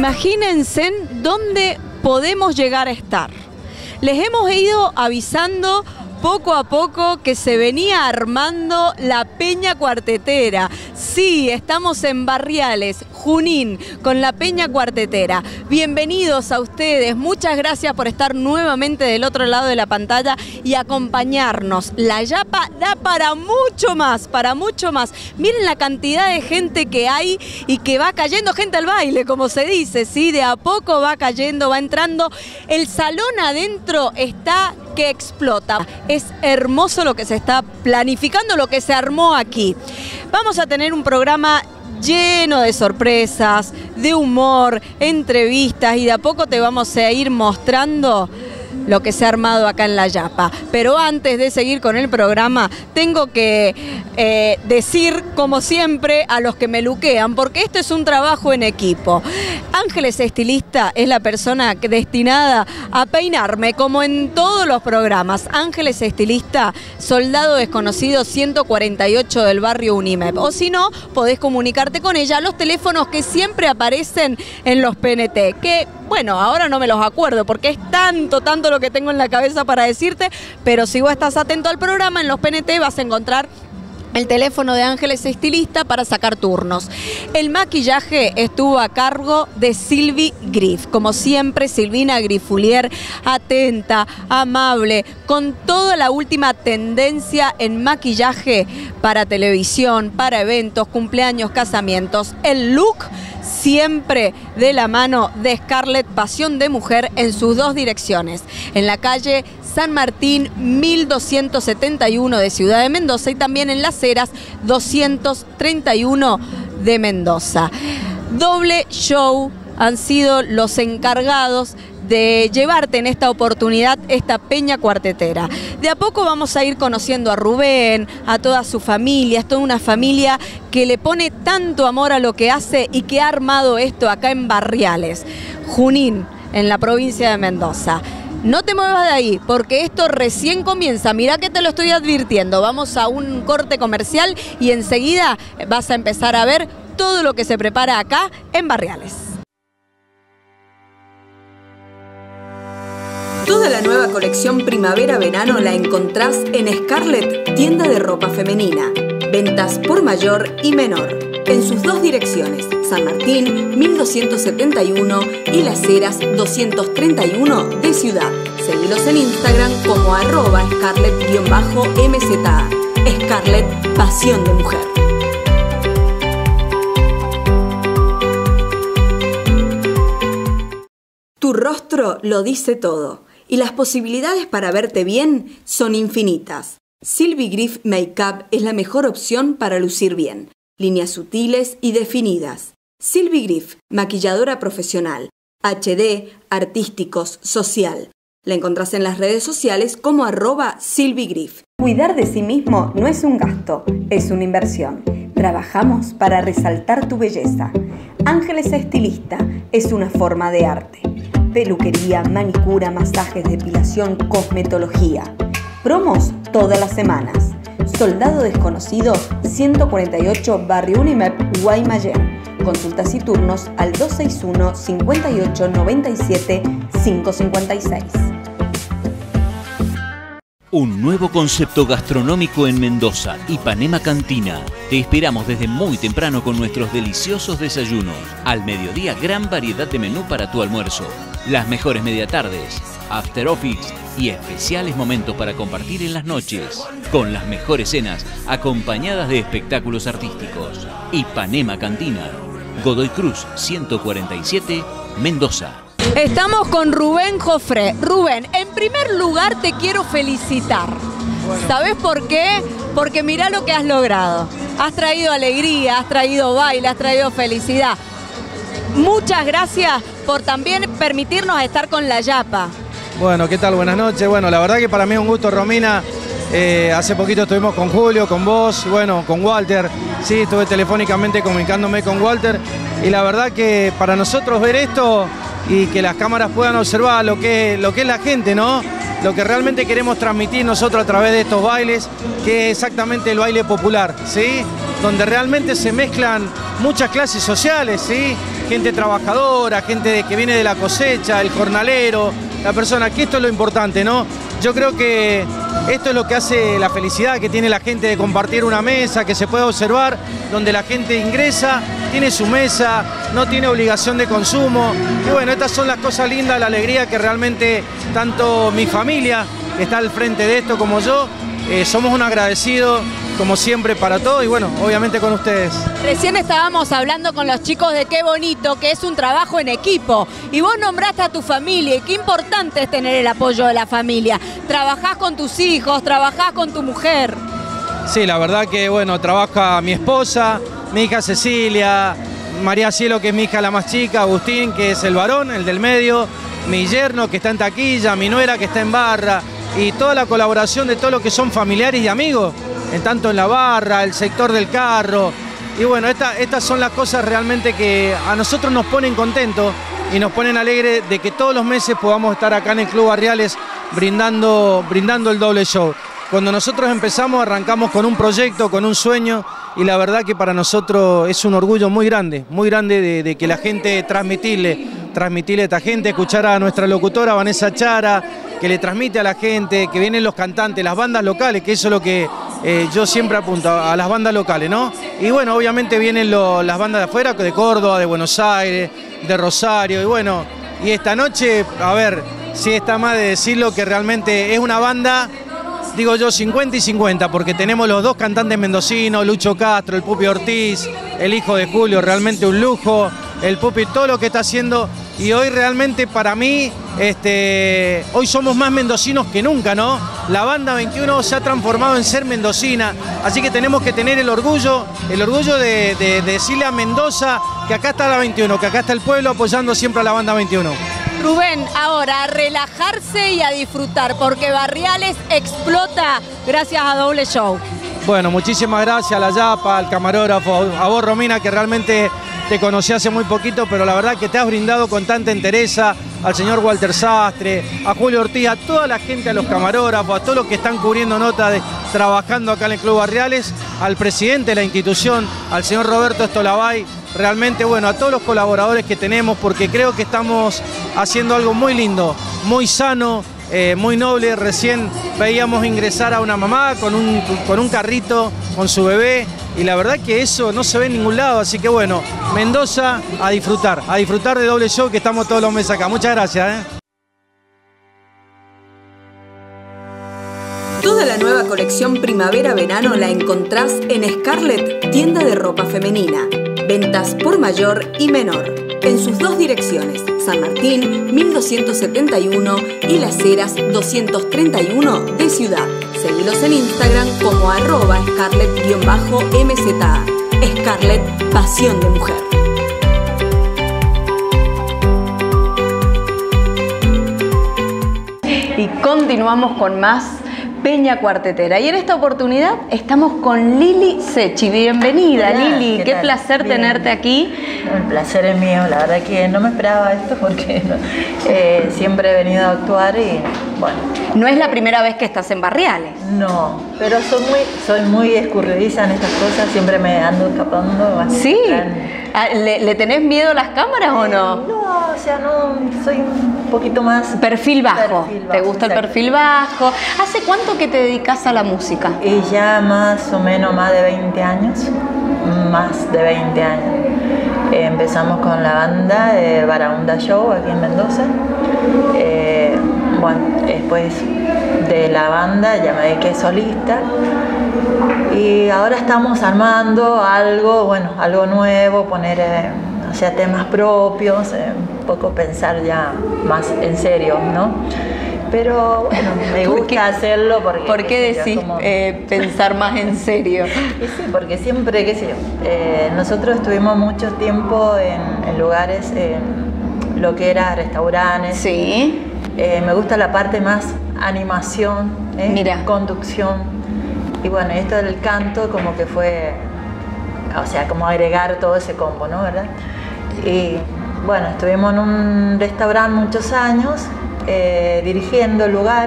Imagínense dónde podemos llegar a estar. Les hemos ido avisando poco a poco que se venía armando la Peña Cuartetera. Sí, estamos en Barriales, Junín, con la Peña Cuartetera. Bienvenidos a ustedes, muchas gracias por estar nuevamente del otro lado de la pantalla y acompañarnos. La Yapa da para mucho más, para mucho más. Miren la cantidad de gente que hay y que va cayendo, gente al baile, como se dice, ¿sí? De a poco va cayendo, va entrando. El salón adentro está que explota. Es hermoso lo que se está planificando, lo que se armó aquí. Vamos a tener un programa lleno de sorpresas, de humor, entrevistas y de a poco te vamos a ir mostrando lo que se ha armado acá en La Yapa. Pero antes de seguir con el programa, tengo que decir, como siempre, a los que me luquean, porque esto es un trabajo en equipo. Ángeles Estilista es la persona destinada a peinarme, como en todos los programas. Ángeles Estilista, Soldado Desconocido 148 del barrio Unimep. O si no, podés comunicarte con ella a los teléfonos que siempre aparecen en los PNT, que bueno, ahora no me los acuerdo porque es tanto lo que tengo en la cabeza para decirte, pero si vos estás atento al programa, en los PNT vas a encontrar el teléfono de Ángeles Estilista para sacar turnos. El maquillaje estuvo a cargo de Sylvie Griff. Como siempre, Silvina Griffulier, atenta, amable, con toda la última tendencia en maquillaje para televisión, para eventos, cumpleaños, casamientos. El look siempre de la mano de Scarlett, Pasión de Mujer, en sus dos direcciones. En la calle San Martín 1271 de Ciudad de Mendoza y también en Las Heras 231 de Mendoza. Doble show han sido los encargados de llevarte en esta oportunidad esta Peña Cuartetera. De a poco vamos a ir conociendo a Rubén, a toda su familia, es toda una familia que le pone tanto amor a lo que hace y que ha armado esto acá en Barriales, Junín, en la provincia de Mendoza. No te muevas de ahí, porque esto recién comienza. Mirá que te lo estoy advirtiendo. Vamos a un corte comercial y enseguida vas a empezar a ver todo lo que se prepara acá en Barriales. Toda la nueva colección primavera-verano la encontrás en Scarlett, tienda de ropa femenina. Ventas por mayor y menor. En sus dos direcciones, San Martín 1271 y Las Heras 231 de Ciudad. Seguilos en Instagram como @Scarlett_MZA. Scarlett, Pasión de Mujer. Tu rostro lo dice todo y las posibilidades para verte bien son infinitas. Sylvie Griff Makeup es la mejor opción para lucir bien. Líneas sutiles y definidas. Sylvie Griff, maquilladora profesional, HD, artísticos, social. La encontrás en las redes sociales como @SylvieGriff. Cuidar de sí mismo no es un gasto, es una inversión. Trabajamos para resaltar tu belleza. Ángeles Estilista es una forma de arte. Peluquería, manicura, masajes, depilación, cosmetología. Promos todas las semanas. Soldado Desconocido 148 barrio Unimep, Guaymallén. Consultas y turnos al 261 58 97 556. Un nuevo concepto gastronómico en Mendoza, Ipanema Cantina. Te esperamos desde muy temprano con nuestros deliciosos desayunos. Al mediodía, gran variedad de menú para tu almuerzo. Las mejores mediatardes, after office y especiales momentos para compartir en las noches. Con las mejores cenas acompañadas de espectáculos artísticos. Ipanema Cantina. Godoy Cruz 147, Mendoza. Estamos con Rubén Joffre. Rubén, en primer lugar te quiero felicitar. Bueno. ¿Sabés por qué? Porque mirá lo que has logrado. Has traído alegría, has traído baile, has traído felicidad. Muchas gracias por también permitirnos estar con La Yapa. Bueno, ¿qué tal? Buenas noches. Bueno, la verdad que para mí es un gusto, Romina. Hace poquito estuvimos con Julio, con vos, bueno, con Walter. Sí, estuve telefónicamente comunicándome con Walter. Y la verdad que para nosotros ver esto y que las cámaras puedan observar lo que es la gente, ¿no? Lo que realmente queremos transmitir nosotros a través de estos bailes, que es exactamente el baile popular, ¿sí? Donde realmente se mezclan muchas clases sociales, ¿sí? gente trabajadora, gente que viene de la cosecha, el jornalero, la persona, que esto es lo importante, ¿no? Yo creo que esto es lo que hace la felicidad que tiene la gente de compartir una mesa, que se puede observar, donde la gente ingresa, tiene su mesa, no tiene obligación de consumo. Y bueno, estas son las cosas lindas, la alegría que realmente tanto mi familia, que está al frente de esto, como yo, somos un agradecido, como siempre, para todo y bueno, obviamente con ustedes. Recién estábamos hablando con los chicos de Qué Bonito, que es un trabajo en equipo. Y vos nombraste a tu familia y qué importante es tener el apoyo de la familia. Trabajás con tus hijos, trabajás con tu mujer. Sí, la verdad que bueno, trabaja mi esposa, mi hija Cecilia, María Cielo, que es mi hija la más chica, Agustín, que es el varón, el del medio, mi yerno, que está en taquilla, mi nuera, que está en barra, y toda la colaboración de todo lo que son familiares y amigos, tanto en la barra, el sector del carro. Y bueno, estas son las cosas realmente que a nosotros nos ponen contentos y nos ponen alegres de que todos los meses podamos estar acá en el Club Barriales brindando el doble show. Cuando nosotros empezamos, arrancamos con un proyecto, con un sueño, y la verdad que para nosotros es un orgullo muy grande de que la gente transmitirle a esta gente, escuchar a nuestra locutora Vanessa Chara, que le transmite a la gente, que vienen los cantantes, las bandas locales, que eso es lo que yo siempre apunto, a las bandas locales, ¿no? Y bueno, obviamente vienen las bandas de afuera, de Córdoba, de Buenos Aires, de Rosario, y bueno, y esta noche, a ver, si está más de decirlo, que realmente es una banda, digo yo, 50 y 50, porque tenemos los dos cantantes mendocinos, Lucho Castro, el Pupi Ortiz, el hijo de Julio, realmente un lujo, el Pupi, todo lo que está haciendo, y hoy realmente para mí, hoy somos más mendocinos que nunca, ¿no? La banda 21 se ha transformado en ser mendocina, así que tenemos que tener el orgullo de decirle a Mendoza que acá está la 21, que acá está el pueblo apoyando siempre a la banda 21. Rubén, ahora a relajarse y a disfrutar, porque Barriales explota gracias a Doble Show. Bueno, muchísimas gracias a la Yapa, al camarógrafo, a vos, Romina, que realmente te conocí hace muy poquito, pero la verdad que te has brindado con tanta entereza, al señor Walter Sastre, a Julio Ortiz, a toda la gente, a los camarógrafos, a todos los que están cubriendo notas, trabajando acá en el Club Barriales, al presidente de la institución, al señor Roberto Estolabay, realmente, bueno, a todos los colaboradores que tenemos, porque creo que estamos haciendo algo muy lindo, muy sano, muy noble. Recién veíamos ingresar a una mamá con un carrito, con su bebé, y la verdad que eso no se ve en ningún lado, así que bueno, Mendoza, a disfrutar de Doble Show, que estamos todos los meses acá. Muchas gracias. Toda la nueva colección primavera-verano la encontrás en Scarlett, tienda de ropa femenina. Ventas por mayor y menor. En sus dos direcciones, San Martín 1271 y Las Heras 231 de Ciudad. Seguilos en Instagram como @Scarlett_MZA. Scarlett, pasión de mujer. Y continuamos con más Peña Cuartetera. Y en esta oportunidad estamos con Lili Secchi. Bienvenida. Hola, Lili, qué placer tenerte aquí. El placer es mío, la verdad que no me esperaba esto porque siempre he venido a actuar y bueno. No es la primera vez que estás en Barriales. No, pero soy muy escurridiza en estas cosas, siempre me ando escapando. ¿Sí? ¿Le tenés miedo a las cámaras o no? No, o sea, no, soy un poquito más... Perfil bajo. ¿Te gusta el perfil bajo? ¿Hace cuánto que te dedicas a la música? Y ya más o menos más de 20 años. Más de 20 años. Empezamos con la banda Barahunda Show aquí en Mendoza. Bueno, después de la banda ya me dediqué solista. Y ahora estamos armando algo, bueno, algo nuevo, poner o sea, temas propios, un poco pensar ya más en serio, ¿no? Pero bueno, me gusta hacerlo porque... ¿Por qué decís pensar más en serio? Y sí, porque siempre, qué sé yo, nosotros estuvimos mucho tiempo en lugares, lo que era restaurantes. Sí. Me gusta la parte más animación, Mira. Conducción. Y bueno, esto del canto como que fue, o sea, como agregar todo ese combo, ¿no? ¿Verdad? Y bueno, estuvimos en un restaurante muchos años, dirigiendo el lugar,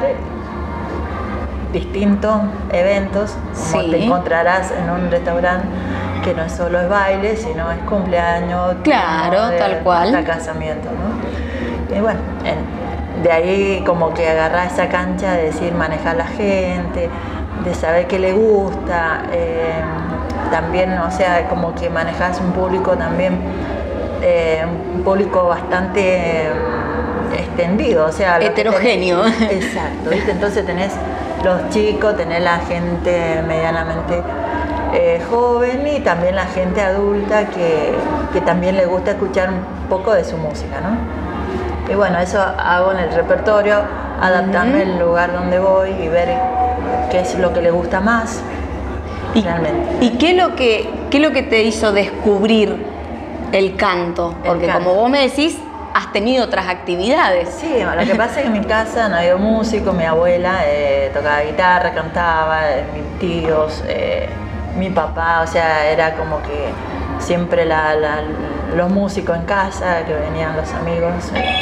distintos eventos, como te encontrarás en un restaurante, que no solo es baile, sino es cumpleaños, claro, tal cual, hasta casamiento, ¿no? Y bueno, de ahí como que agarrar esa cancha de decir, manejar a la gente, de saber qué le gusta, también, o sea, como que manejas un público también, un público bastante extendido, o sea, heterogéneo. Exacto, ¿viste? Entonces tenés los chicos, tenés la gente medianamente joven y también la gente adulta que también le gusta escuchar un poco de su música, ¿no? Y bueno, eso hago en el repertorio, adaptarme al lugar donde voy y ver qué es lo que le gusta más realmente. ¿Y qué es lo que te hizo descubrir el canto? Porque como vos me decís, has tenido otras actividades. Sí, lo que pasa es que en mi casa no había músico, mi abuela tocaba guitarra, cantaba, mis tíos, mi papá, o sea, era como que siempre los músicos en casa, que venían los amigos,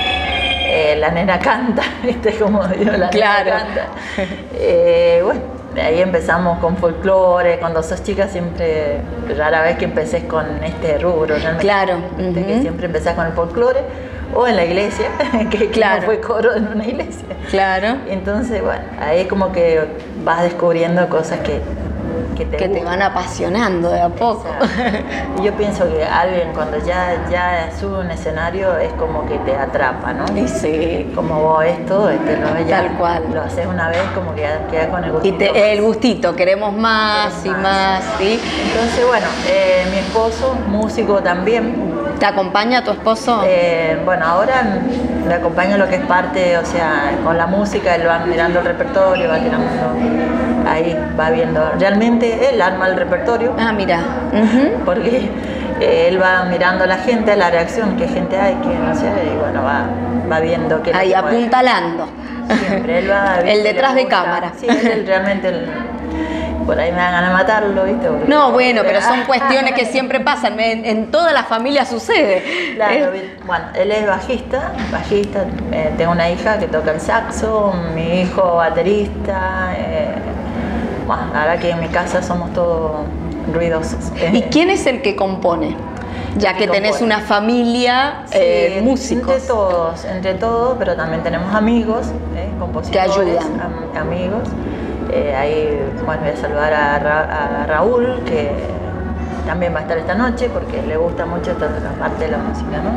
la nena canta, ¿viste? Como yo, la nena canta. Bueno, de ahí empezamos con folclore. Cuando sos chica siempre, rara vez que empecés con este rubro, realmente. Claro. Que siempre empezás con el folclore o en la iglesia, que no fue coro en una iglesia. Claro. Entonces, bueno, ahí como que vas descubriendo cosas que te van apasionando de a poco. Y yo pienso que alguien cuando ya sube un escenario es como que te atrapa, ¿no? Y sí. Como vos esto, tal cual. Lo haces una vez como que queda con el gustito. Y el gustito, queremos más y más, ¿sí? Entonces, bueno, mi esposo, músico también. ¿Te acompaña tu esposo? Bueno, ahora le acompaño lo que es parte, o sea, con la música, él va mirando el repertorio, va tirando, ahí va viendo. Realmente él arma el repertorio. Ah, mira. Porque él va mirando a la gente, la reacción, qué gente hay, qué no sé, y bueno, va viendo qué. Ahí apuntalando. Siempre, él va viendo. El detrás de cámara. Sí, él realmente. Por ahí me dan ganas de matarlo, ¿viste? Porque, no, bueno, pero son cuestiones que siempre pasan, en toda la familia sucede. Claro, bueno, él es bajista, tengo una hija que toca el saxo, mi hijo baterista, bueno, la verdad que en mi casa somos todos ruidosos. ¿Y quién es el que compone? Ya que tenés una familia, sí, músicos. Entre todos, pero también tenemos amigos, compositores, que ayudan. Amigos. Ahí, bueno, voy a saludar a Raúl, que también va a estar esta noche porque le gusta mucho toda la parte de la música, ¿no?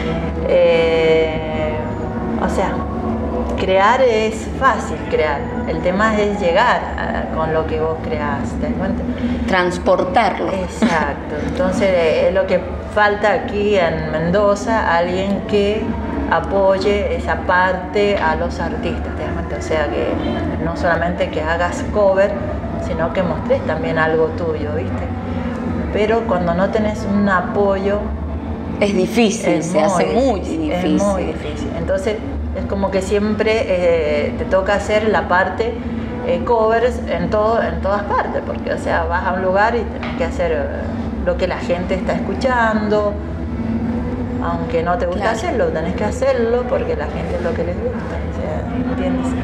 O sea, crear es fácil, crear. El tema es llegar con lo que vos creás, ¿te das cuenta? Transportarlo. Exacto. Entonces, es lo que falta aquí en Mendoza, alguien que apoye esa parte a los artistas, ¿te das cuenta? O sea, que no solamente que hagas cover, sino que mostres también algo tuyo, ¿viste? Pero cuando no tenés un apoyo... Es difícil, se hace muy difícil. Es muy difícil. Entonces, es como que siempre te toca hacer la parte covers en todas partes, porque, o sea, vas a un lugar y tenés que hacer lo que la gente está escuchando, aunque no te gusta hacerlo, tenés que hacerlo porque la gente es lo que les gusta, o sea, ¿entiendes?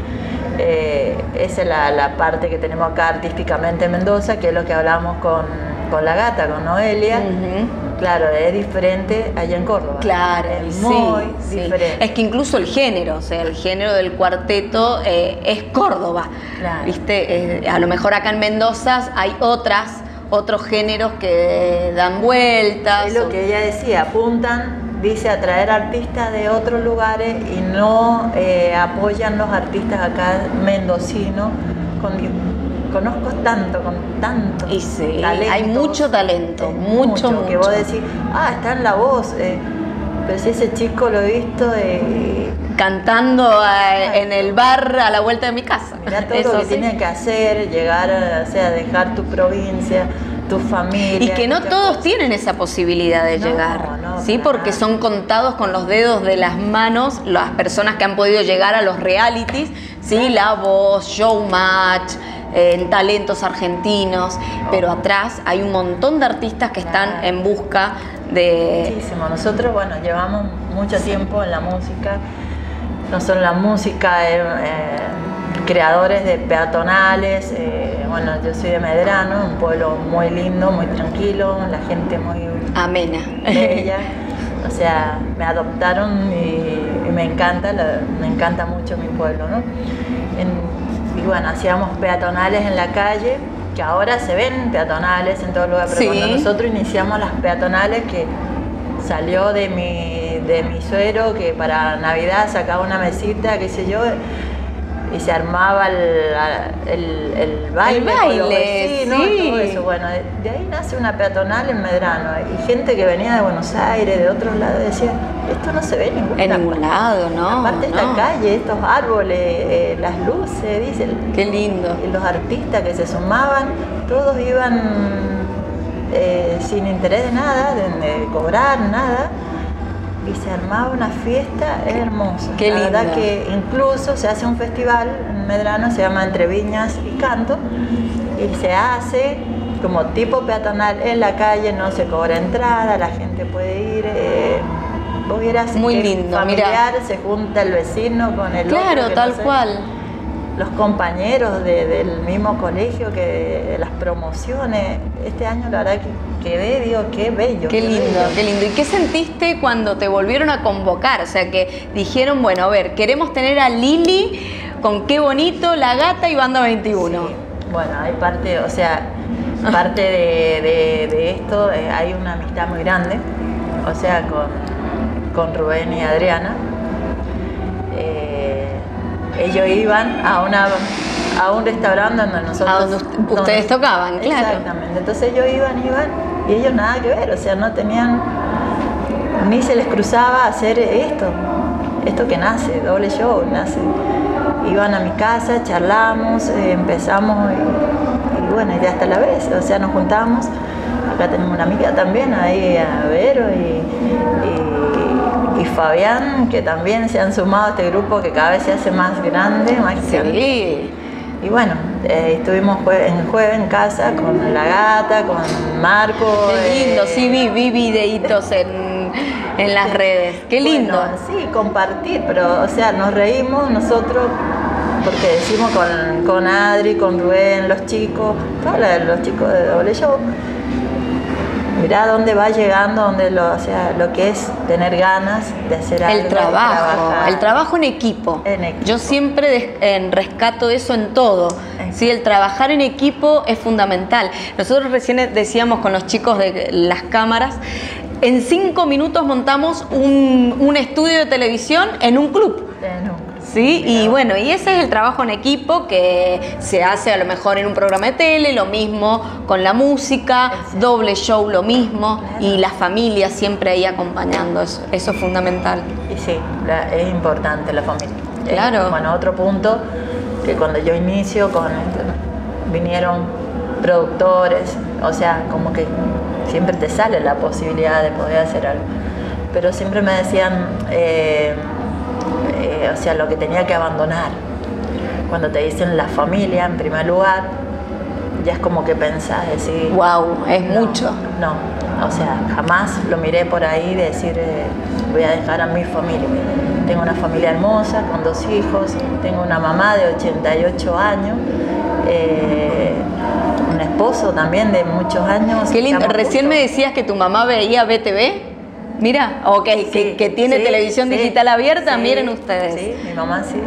Esa es la parte que tenemos acá artísticamente en Mendoza, que es lo que hablamos con la gata, con Noelia. Claro, es diferente allá en Córdoba. Claro, es muy diferente. Es que incluso el género, o sea, el género del cuarteto es Córdoba. Claro. ¿Viste? A lo mejor acá en Mendoza hay otros géneros que dan vueltas. Es lo que ella decía, apuntan, dice, a traer artistas de otros lugares y no apoyan los artistas acá mendocinos. Conozco tanto, con tanto y sí, talento. Hay mucho talento, mucho. Que vos decís, está en la voz, pero si ese chico lo he visto cantando en el bar a la vuelta de mi casa. Mirá todo lo que tiene que hacer, llegar o sea, dejar tu provincia, tu familia. Y que no todos tienen esa posibilidad de llegar, ¿sí? Porque son contados con los dedos de las manos las personas que han podido llegar a los realities, ¿sí? La Voz, Showmatch, en Talentos Argentinos, pero atrás hay un montón de artistas que están en busca de... Muchísimo. Nosotros, bueno, llevamos mucho tiempo en la música, no solo la música, creadores de peatonales. Bueno, yo soy de Medrano, un pueblo muy lindo, muy tranquilo, la gente muy amena, bella. O sea, me adoptaron y me encanta mucho mi pueblo, ¿no? Y bueno, hacíamos peatonales en la calle, que ahora se ven peatonales en todo lugar, pero sí. Cuando nosotros iniciamos las peatonales, que salió de mi suegro, que para Navidad sacaba una mesita, qué sé yo, y se armaba el baile con los vecinos, sí. todo eso. Bueno, de ahí nace una peatonal en Medrano, y gente que venía de Buenos Aires, de otros lados, decía, esto no se ve en ningún lado, ¿no? Aparte esta calle, estos árboles, las luces, dicen. Qué lindo. Y los artistas que se sumaban, todos iban sin interés de nada, de cobrar nada, y se armaba una fiesta hermosa. Qué linda. La verdad que incluso se hace un festival en Medrano, se llama Entre Viñas y Canto, y se hace como tipo peatonal en la calle, no se cobra entrada, la gente puede ir. Vos vieras muy que lindo, familiar, mira. Se junta el vecino con el otro. Claro, tal cual. Los compañeros del mismo colegio, que las promociones, este año la verdad que quedé, digo, qué bello. Qué lindo, qué lindo. ¿Y qué sentiste cuando te volvieron a convocar? O sea, que dijeron, bueno, a ver, queremos tener a Lili con Qué Bonito, La Gata y Banda 21. Sí. Bueno, hay parte, o sea, parte de esto, hay una amistad muy grande, o sea, con Rubén y Adriana. Ellos iban a un restaurante donde nosotros... A donde ustedes tocaban, claro. Exactamente. Entonces ellos iban y ellos nada que ver, o sea, no tenían... Ni se les cruzaba hacer esto que nace, doble show, nace. Iban a mi casa, charlamos, empezamos y bueno, ya hasta la vez, o sea, nos juntamos. Acá tenemos una amiga también, ahí a Vero y Fabián, que también se han sumado a este grupo que cada vez se hace más grande, más grande. Sí. Y bueno, estuvimos jueves en casa con La Gata, con Marco. Qué lindo, sí, vi videitos en las redes. Qué lindo. Bueno, sí, compartir, pero o sea, nos reímos nosotros porque decimos con Adri, con Rubén, los chicos, todos los chicos de Doble Show. Mirá dónde va llegando, o sea, lo que es tener ganas de hacer algo. El trabajo en equipo. Yo siempre rescato eso en todo. Sí, el trabajar en equipo es fundamental. Nosotros recién decíamos con los chicos de las cámaras, en 5 minutos montamos un estudio de televisión en un club. Sí, y bueno, y ese es el trabajo en equipo que se hace a lo mejor en un programa de tele, lo mismo con la música, Doble Show lo mismo, y la familia siempre ahí acompañando, eso es fundamental. Y sí, es importante la familia. Claro. Bueno, otro punto, que cuando yo inicio vinieron productores, o sea, como que siempre te sale la posibilidad de poder hacer algo, pero siempre me decían... o sea, lo que tenía que abandonar. Cuando te dicen la familia en primer lugar, ya es como que pensás, decir... ¡Wow! Es mucho. No, o sea, jamás lo miré por ahí de decir, voy a dejar a mi familia. Tengo una familia hermosa, con 2 hijos, tengo una mamá de 88 años, un esposo también de muchos años. Qué lindo. Recién me decías que tu mamá veía BTV. Mira, que tiene televisión digital abierta, miren ustedes. Sí, mi mamá sí.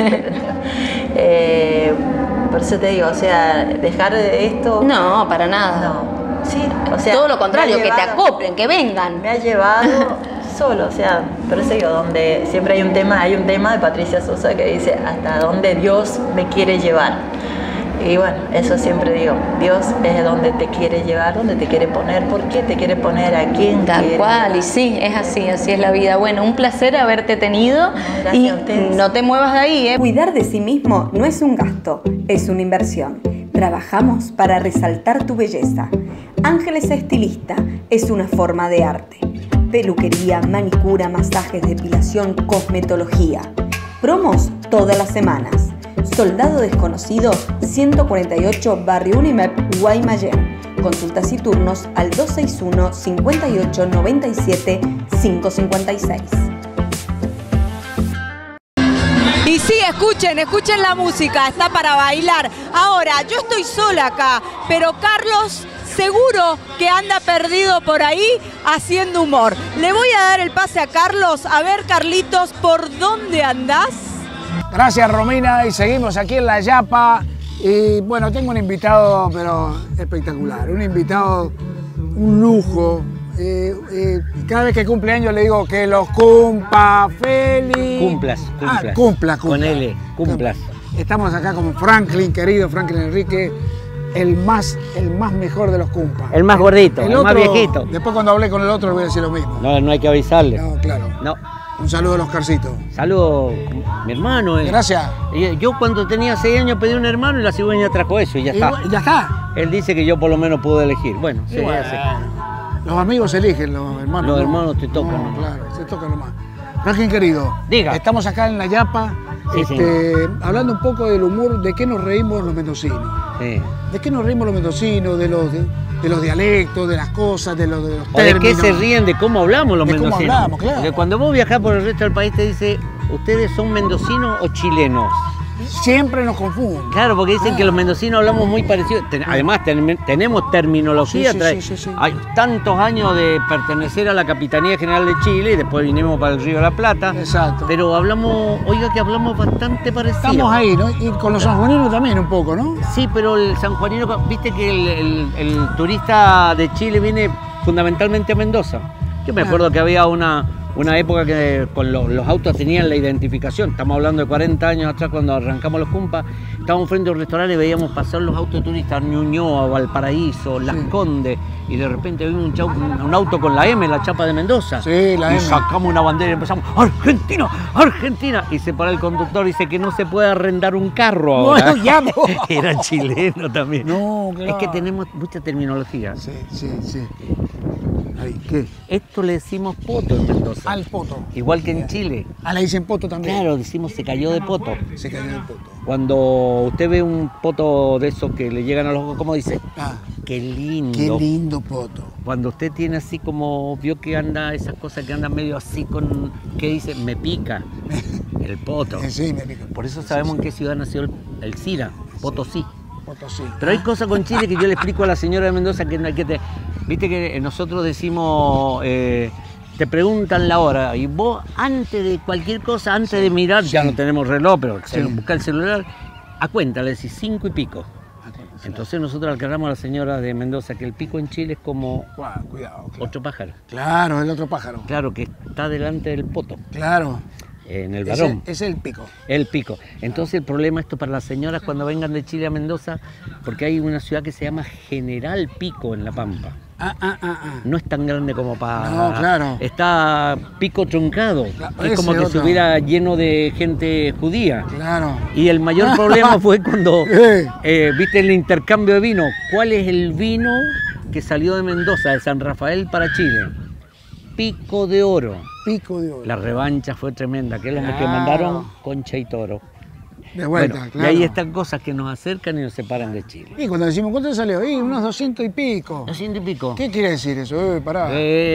Por eso te digo, o sea, dejar de esto... No, para nada. No, sí, o sea... Todo lo contrario, que te acoplen, que vengan. Me ha llevado solo, o sea, por eso digo, donde siempre hay un tema de Patricia Sosa que dice, hasta dónde Dios me quiere llevar. Y bueno, eso siempre digo, Dios es donde te quiere llevar, donde te quiere poner, por qué te quiere poner, a quién tal quiere cual, llevar. Y sí, es así es la vida. Bueno, un placer haberte tenido. Gracias y a ustedes. No te muevas de ahí, ¿eh? Cuidar de sí mismo no es un gasto, es una inversión. Trabajamos para resaltar tu belleza. Ángeles Estilista es una forma de arte. Peluquería, manicura, masajes, depilación, cosmetología. Promos todas las semanas. Soldado Desconocido, 148, Barrio Unimep, Guaymallén. Consultas y turnos al 261 58 97 556. Y sí, escuchen la música, está para bailar. Ahora, yo estoy sola acá, pero Carlos seguro que anda perdido por ahí haciendo humor. Le voy a dar el pase a Carlos. A ver, Carlitos, ¿por dónde andás? Gracias, Romina, y seguimos aquí en La Yapa. Y bueno, tengo un invitado, pero espectacular, un invitado, un lujo. Cada vez que cumple años le digo que los cumpla feliz. Cumplas. Con L, cumplas. Estamos acá con Franklin, querido Franklin Enrique, el más mejor de los cumpas. El más gordito, el otro, más viejito. Después cuando hablé con el otro le voy a decir lo mismo. No hay que avisarle. No, claro. No. Un saludo a los Oscarcito. Saludo, mi hermano. Gracias. Yo cuando tenía 6 años pedí un hermano y la cigüeña trajo eso y ya está. Ya está. Él dice que yo por lo menos pude elegir. Bueno, sí, bueno, los amigos eligen, los hermanos. Los hermanos te tocan. No, claro, se tocan nomás. Franklin, querido. Diga. Estamos acá en La Yapa, Sí, hablando un poco del humor, de qué nos reímos los mendocinos. Sí. ¿De qué nos reímos los mendocinos? De los dialectos, de las cosas, de los términos. O de qué se ríen de cómo hablamos los mendocinos. Cómo hablamos, claro. Porque cuando vos viajás por el resto del país te dice, ¿ustedes son mendocinos o chilenos? Siempre nos confunden. Claro, porque dicen que los mendocinos hablamos muy parecidos. Además, tenemos terminología. Sí. Hay tantos años de pertenecer a la Capitanía General de Chile y después vinimos para el Río de la Plata. Exacto. Pero hablamos bastante parecido. Estamos ahí, ¿no? Y con los sanjuaninos también un poco, ¿no? Sí, pero el sanjuanino, viste que el turista de Chile viene fundamentalmente a Mendoza. Yo me acuerdo que había una época que con los autos tenían la identificación. Estamos hablando de 40 años atrás cuando arrancamos los cumpas. Estábamos frente a un restaurante y veíamos pasar los autos de turistas, Ñuñoa, Valparaíso, Las Condes, y de repente vimos un auto con la M, la chapa de Mendoza. Sí, la M. Y sacamos una bandera y empezamos, ¡Argentina! ¡Argentina! Y se para el conductor y dice que no se puede arrendar un carro ahora. No, ya no. Era chileno también. No, claro. Es que tenemos mucha terminología. Sí. Ahí, ¿qué? Esto le decimos poto en Mendoza. Al poto. Igual que en Chile. Ah, le dicen poto también. Claro, decimos se cayó de poto. Se cayó del poto. Cuando usted ve un poto de esos que le llegan a los ojos, ¿cómo dice? Ah, qué lindo. qué lindo poto. Cuando usted tiene así como, vio que anda, esas cosas que andan medio así con, ¿qué dice? Me pica. El poto. Sí, me pica. Por eso sabemos en qué ciudad nació el Cira, Potosí. Potosí. Pero hay cosas con Chile que yo le explico a la señora de Mendoza que no hay que viste que nosotros decimos, te preguntan la hora y vos antes de cualquier cosa, antes de mirar, ya no tenemos reloj, pero busca el celular, a cuenta, le decís 5 y pico. Entonces nosotros aclaramos a la señora de Mendoza que el pico en Chile es como Cuidado. otro pájaro. Claro, el otro pájaro. Claro, que está delante del poto. Claro. En el varón. Es el pico. El pico. Entonces el problema esto para las señoras cuando vengan de Chile a Mendoza, porque hay una ciudad que se llama General Pico en La Pampa. No es tan grande como para... No, claro. Está pico truncado. Claro, es como que otro. estuviera lleno de gente judía. Claro. Y el mayor problema fue cuando, viste el intercambio de vino. ¿Cuál es el vino que salió de Mendoza, de San Rafael para Chile? Pico de Oro. Pico de Oro. La revancha fue tremenda, que es lo que mandaron Concha y Toro. De vuelta, bueno, claro. Y ahí están cosas que nos acercan y nos separan de Chile. Y cuando decimos, ¿cuánto salió? Unos 200 y pico. 200 y pico. ¿Qué quiere decir eso? Pará.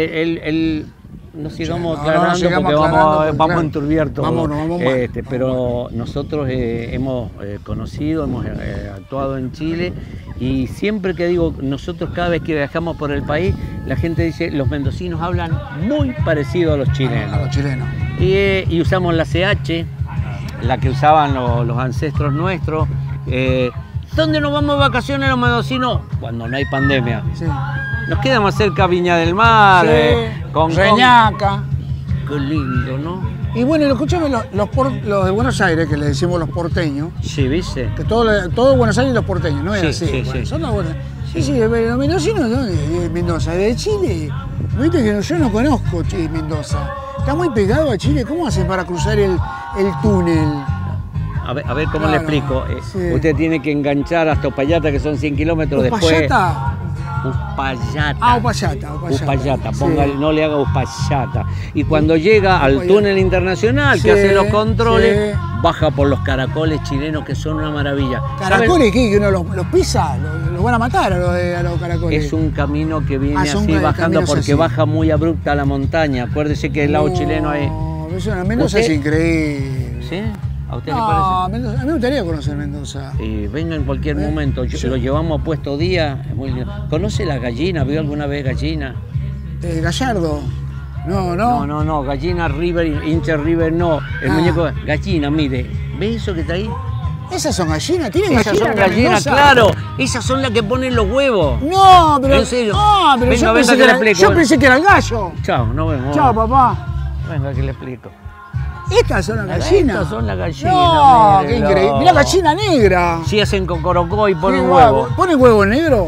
No sigamos No, aclarando sigamos porque aclarando, vamos a enturbiar todo. Vamos mal. Pero nosotros hemos conocido, hemos actuado en Chile y siempre que digo, nosotros cada vez que viajamos por el país, la gente dice, los mendocinos hablan muy parecido a los chilenos. A los chilenos. Y usamos la CH, la que usaban los ancestros nuestros. ¿Dónde nos vamos de vacaciones los mendocinos? Cuando no hay pandemia. Sí. Nos queda más cerca Viña del Mar, con Reñaca. Qué lindo, ¿no? Y bueno, escuchame, los de Buenos Aires, que le decimos los porteños, Sí, ¿viste? que todo Buenos Aires los porteños, no es Sí, así. sí, Bueno, sí. son los buenos. Sí, los mendocinos, ¿no? De Mendoza, de Chile. Viste que yo no conozco Mendoza. Está muy pegado a Chile. ¿Cómo hacen para cruzar el túnel? A ver cómo Claro, le explico. sí. Usted tiene que enganchar hasta Uspallata, que son 100 kilómetros después. ¿Uspallata? Uspallata. Uspallata. Uspallata, Sí. no le haga Uspallata. Y cuando llega al túnel internacional, Sí, que hace los controles, sí. baja por los caracoles chilenos, que son una maravilla. ¿Caracoles qué? ¿Que uno los pisa? ¿Los van a matar a los caracoles? Es un camino que viene son así bajando caminos porque así. baja muy abrupta la montaña. Acuérdese que el lado chileno hay... No, Mendoza ¿Usted? es increíble. ¿Sí? ¿A usted le No, parece? Mendoza, a mí me gustaría conocer Mendoza. Y venga en cualquier momento, lo llevamos puesto día. Es muy lindo. ¿Conoce la gallina? ¿Vio alguna vez gallina? Gallardo. No. No, gallina River, Inter River, no. El muñeco, gallina, mire. ¿Ve eso que está ahí? ¿Esas son gallinas? ¿Tienen Esas gallinas? son gallinas, claro. Esas son las que ponen los huevos. No, pero. ¿En serio? No, pero Venga, yo, venga pensé que le explico. yo pensé que era el gallo. Chao, nos vemos. Chao, papá. Venga que le explico. Estas son las gallinas. Estas son las gallinas. No, qué mírelo. increíble. Mirá, gallina negra. Si hacen cocorocó y ponen Qué huevo. guapo. ¿Ponen huevo negro?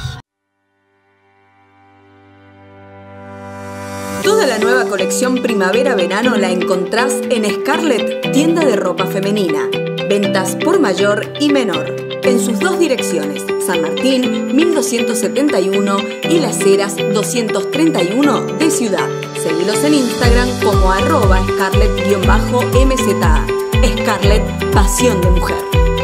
Toda la nueva colección primavera-verano la encontrás en Scarlett, tienda de ropa femenina. Ventas por mayor y menor. En sus dos direcciones, San Martín 1271 y Las Heras 231 de Ciudad. Seguilos en Instagram como @Scarlett_MZA. Scarlett, pasión de mujer.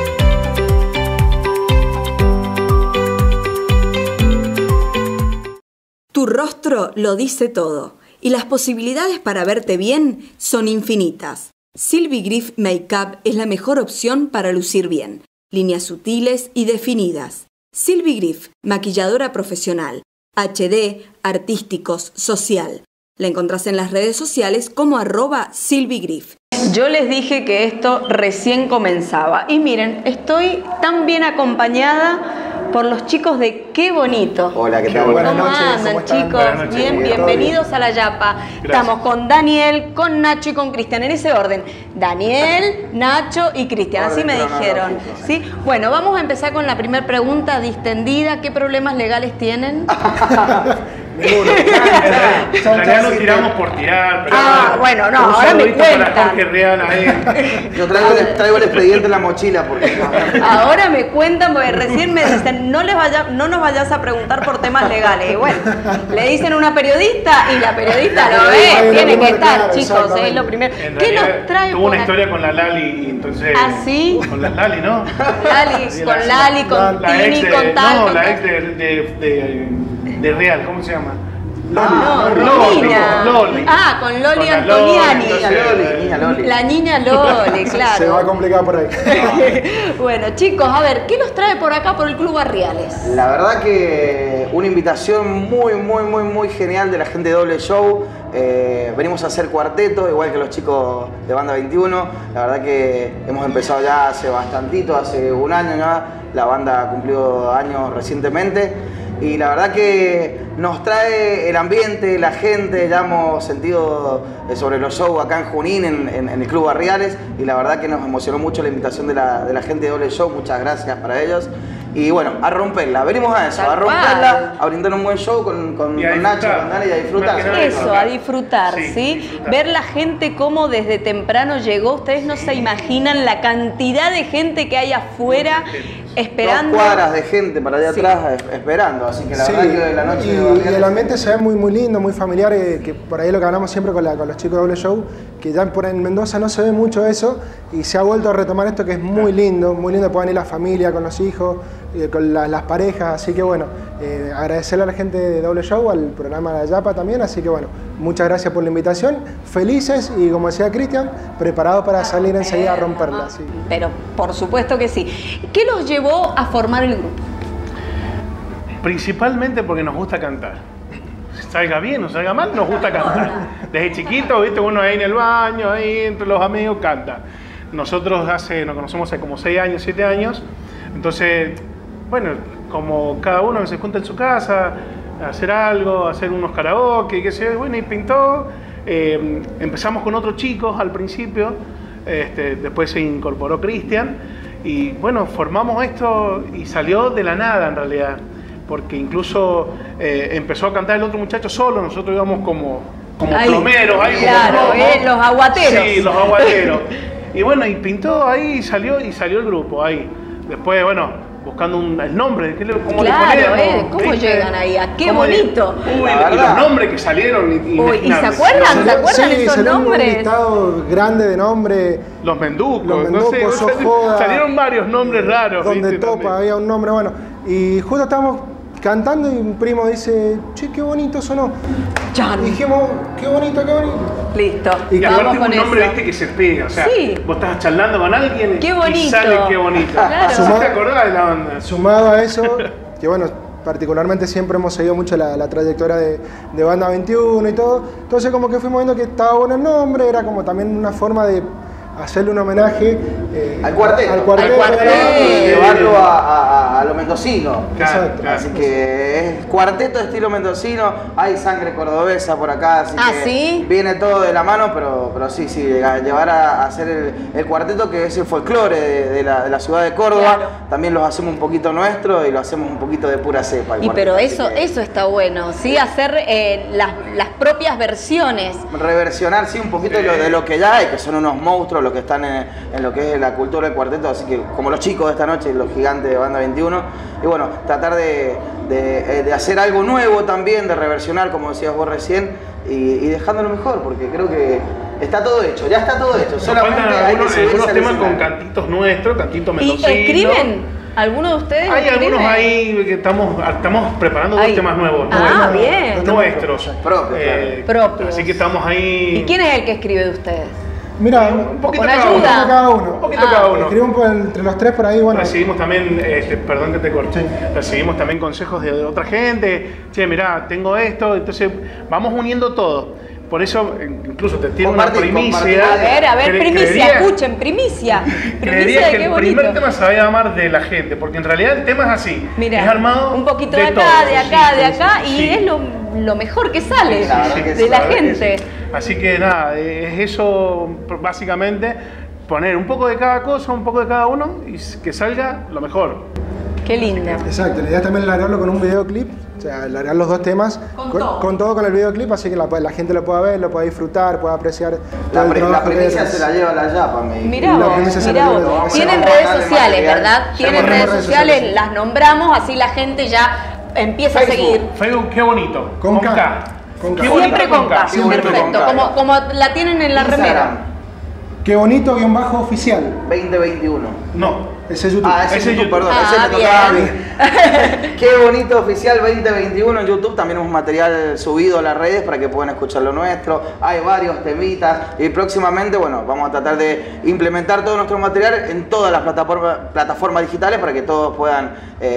Tu rostro lo dice todo y las posibilidades para verte bien son infinitas. Sylvie Griff Makeup es la mejor opción para lucir bien. Líneas sutiles y definidas. Sylvie Griff, maquilladora profesional. HD, artísticos, social. La encontrás en las redes sociales como @SylvieGriff. Yo les dije que esto recién comenzaba. Y miren, estoy tan bien acompañada por los chicos de Qué Bonito. Hola, ¿qué tal? Buenas noches. ¿Cómo andan, chicos? Buenas noches. Bien, bienvenidos a La Yapa. Estamos con Daniel, con Nacho y con Cristian, en ese orden. Daniel, Nacho y Cristian, así me dijeron. ¿Sí? Bueno, vamos a empezar con la primera pregunta distendida. ¿Qué problemas legales tienen? Ninguno. En realidad lo tiramos por tirar. Pero bueno, no, un ahora me saludito para cuentan. Jorge Real ahí. Yo traigo el expediente en la mochila porque Ahora me cuentan, porque recién me dicen, no nos vayas a preguntar por temas legales. Y bueno, le dicen a una periodista y la periodista lo ve, tiene que estar, chicos, es lo primero. En ¿Qué realidad, nos trae tuvo por una ahí? historia con la Lali, y entonces. ¿Ah, sí? Con la Lali, ¿no? Con Lali, con Tini, con tal. No, con la tal. ex de Real, ¿cómo se llama? Romina. Loli. Ah, con Loli Con la Antoniani. Niña Loli. La niña Loli, claro. Se va a complicar por ahí. Bueno, chicos, a ver, ¿qué nos trae por acá por el Club Barriales? la verdad que una invitación muy genial de la gente de Doble Show. Venimos a hacer cuarteto, igual que los chicos de Banda 21. La verdad que hemos empezado ya hace bastantito, hace un año ya. La banda cumplió años recientemente. Y la verdad que nos trae el ambiente, la gente, ya hemos sentido sobre los shows acá en Junín, en el Club Barriales, y la verdad que nos emocionó mucho la invitación de la gente de Doble Show, muchas gracias para ellos. Y bueno, a romperla, venimos a eso, a romperla, a brindar un buen show con Nacho, con Dani y a disfrutar. Eso, a disfrutar, ¿sí? disfrutar. Ver la gente cómo desde temprano llegó, ustedes no se imaginan la cantidad de gente que hay afuera esperando. 2 cuadras de gente para allá atrás esperando, así que la verdad que la noche de y Barriales- el ambiente se ve muy lindo, muy familiar, que por ahí lo que hablamos siempre con los chicos de Doble Show, que ya por ahí en Mendoza no se ve mucho eso y se ha vuelto a retomar esto que es muy lindo, pueden ir la familia, con los hijos, con las parejas, así que bueno, agradecerle a la gente de Doble Show, al programa de La Yapa también, así que bueno, muchas gracias por la invitación, felices y como decía Cristian, preparados para salir enseguida a romperla. Sí. Pero por supuesto que sí. ¿Qué los llevó a formar el grupo? Principalmente porque nos gusta cantar. Salga bien o salga mal, nos gusta cantar. Desde chiquito, viste, uno ahí en el baño, ahí entre los amigos, canta. Nosotros nos conocemos hace como 6 años, 7 años. Entonces, bueno, como cada uno se junta en su casa, a hacer algo, a hacer unos karaoke, qué sé yo, bueno, y pintó. Empezamos con otros chicos al principio, después se incorporó Cristian, y bueno, formamos esto y salió de la nada en realidad. Porque incluso empezó a cantar el otro muchacho solo, nosotros íbamos como Ahí, plomeros, ahí claro, como los aguateros. Sí, los aguateros. Y bueno, y pintó ahí y salió el grupo ahí. Después, bueno, buscando el nombre, ¿cómo Claro, le ponemos? ¿cómo ¿Viste? llegan ahí? ¿A qué ¿Cómo bonito? Uy, y los nombres que salieron, Uy, ¿y se inimaginables. acuerdan? ¿Se acuerdan Sí, esos salió un nombres? listado grande de nombres. Los Menducos, Los no sé, Menducos, Sojoda, salieron varios nombres raros. donde ¿viste? Topa había un nombre, bueno. Y justo estábamos cantando y un primo dice, che, qué bonito sonó. Y dijimos, qué bonito, qué bonito. Listo. Y aparte un nombre, viste, que se pega. O sea, vos estás charlando con alguien y sale qué bonito. Claro. ¿Te acordás de la onda? Sumado a eso, que bueno, particularmente siempre hemos seguido mucho la trayectoria de Banda 21 y todo. Entonces como que fuimos viendo que estaba bueno el nombre, era como también una forma de hacerle un homenaje al cuarteto. Y llevarlo a lo mendocino. Exacto. Claro. Así que es cuarteto de estilo mendocino, hay sangre cordobesa por acá, así que ¿sí? Viene todo de la mano, pero sí, llevar a hacer el cuarteto, que es el folclore de la ciudad de Córdoba. Claro. También los hacemos un poquito nuestro y lo hacemos un poquito de pura cepa. Pero eso está bueno, ¿sí? Hacer las propias versiones. Reversionar, sí, un poquito de lo que ya hay, que son unos monstruos los que están en lo que es la cultura del cuarteto, así que como los chicos de esta noche, los gigantes de Banda 21, y bueno, tratar de hacer algo nuevo también, de reversionar, como decías vos recién, y dejándolo mejor, porque creo que está todo hecho, ya está todo hecho. Solamente hay algunos temas con cantitos nuestros, cantitos mendocinos. ¿Y escriben? ¿Alguno de ustedes? Hay algunos ahí que estamos preparando dos temas nuevos. Bien. Nuestros. Propios. Así que estamos ahí. ¿Y quién es el que escribe de ustedes? Mira, un poquito cada uno. Un poquito cada uno. Escribimos entre los tres por ahí, bueno. Recibimos también, perdón que te corte, recibimos también consejos de otra gente. Che, mirá, tengo esto, entonces vamos uniendo todo. Por eso, incluso te tiene una primicia. A ver, primicia, escuchen, primicia. Creería que el primer tema se va a llamar De la Gente, porque en realidad el tema es así. Mirá, es armado un poquito de acá, de acá, y es lo mejor que sale de la gente. Así que nada, es eso básicamente, poner un poco de cada cosa, un poco de cada uno y que salga lo mejor. Qué lindo. Exacto, la idea es también largarlo con un videoclip, o sea, largar los dos temas con todo con el videoclip, así que la gente lo pueda ver, lo pueda disfrutar, pueda apreciar. La primicia se la lleva la Yapa, me dijo. Mirá vos. Tienen redes sociales, ¿verdad? Tienen redes sociales, las nombramos, así la gente ya empieza a seguir. Facebook, qué bonito. Con K. Siempre con K, perfecto, como la tienen en la remera. Qué bonito _oficial. 2021. No. Ese es YouTube. Ese es YouTube, perdón. Ese me tocaba a mí. Qué bonito oficial 2021 en YouTube. También un material subido a las redes para que puedan escuchar lo nuestro. Hay varios temitas. Y próximamente, bueno, vamos a tratar de implementar todo nuestro material en todas las plataformas digitales para que todos puedan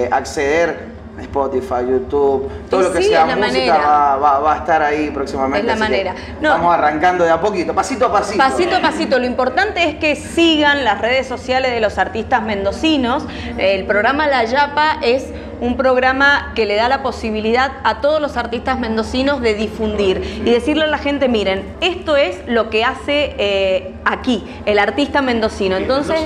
acceder. Spotify, YouTube, todo lo que sea música va a estar ahí próximamente. Es la manera. Vamos arrancando de a poquito, pasito a pasito. Pasito a pasito. Lo importante es que sigan las redes sociales de los artistas mendocinos. El programa La Yapa es un programa que le da la posibilidad a todos los artistas mendocinos de difundir y decirle a la gente, miren, esto es lo que hace aquí, el artista mendocino. Entonces,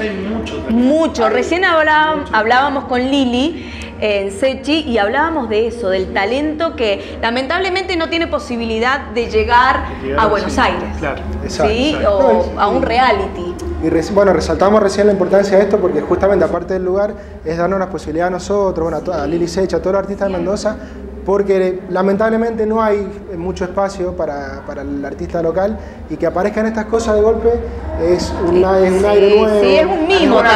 mucho. Recién hablábamos con Lili en Sechi y hablábamos de eso, del talento que lamentablemente no tiene posibilidad de llegar a Buenos Aires, claro. ¿sí? O a un reality. Y bueno, resaltamos recién la importancia de esto porque justamente aparte del lugar es darnos la posibilidad a nosotros, bueno, a Lili Sechi, a todos los artistas de Mendoza, porque lamentablemente no hay mucho espacio para el artista local y que aparezcan estas cosas de golpe es un aire nuevo. Sí, es un mimo. Una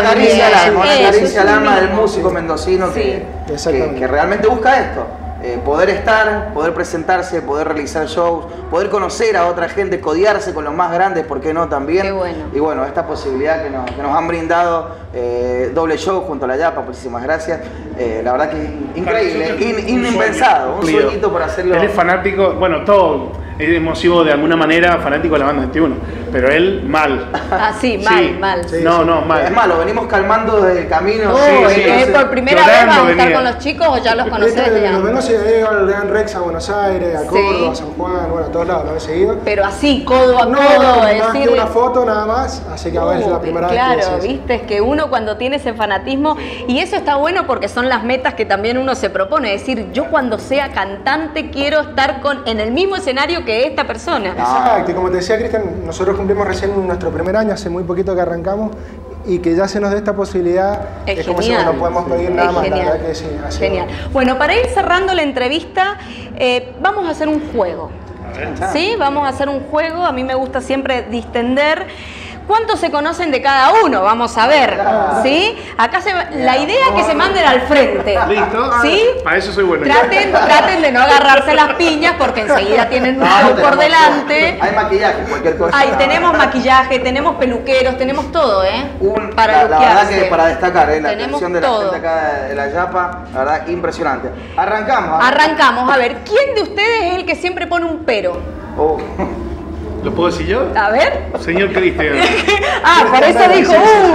caricia al alma del músico mendocino que realmente busca esto. Poder estar, poder presentarse, poder realizar shows, poder conocer a otra gente, codearse con los más grandes, ¿por qué no también? Qué bueno. Y bueno, esta posibilidad que nos han brindado Doble Show junto a la Yapa, muchísimas gracias. La verdad que es increíble, inimpensado, un sueñito por hacerlo. Él es fanático, bueno, todo. Hemos sido de alguna manera fanático de la Banda 21, pero él mal. Ah, sí, mal. Sí, no, mal. Es malo, venimos calmando desde el camino. ¿Por primera vez van a estar con los chicos o ya los conocés? Los vengo seguido al Gran Rex a Buenos Aires, a Córdoba, a San Juan, bueno, a todos lados lo he seguido. Pero así, codo a codo, más que una foto nada más, así que a ver, es la primera vez. Claro, viste, es que uno cuando tiene ese fanatismo, y eso está bueno porque son las metas que también uno se propone, es decir, yo cuando sea cantante quiero estar en el mismo escenario que esta persona. Exacto, y como te decía Cristian, nosotros cumplimos recién nuestro primer año, hace muy poquito que arrancamos, y que ya se nos dé esta posibilidad, es como si no podemos pedir nada más, la verdad que sí. Genial. Bueno, para ir cerrando la entrevista, vamos a hacer un juego. ¿Sí? Vamos a hacer un juego, a mí me gusta siempre distender. ¿cuántos se conocen de cada uno? Vamos a ver, ¿sí? Acá la idea es que se manden al frente. ¿Listo? ¿Sí? Para eso soy bueno. Traten de no agarrarse las piñas porque enseguida tienen un show por delante. Hay maquillaje, cualquier cosa. Ahí tenemos maquillaje, tenemos peluqueros, tenemos todo, ¿eh? La verdad que para destacar, la tenemos atención de la gente acá de la Yapa, la verdad, impresionante. Arrancamos. A ver, ¿quién de ustedes es el que siempre pone un pero? ¿Lo puedo decir yo? A ver. Señor Cristian. Por eso dijo,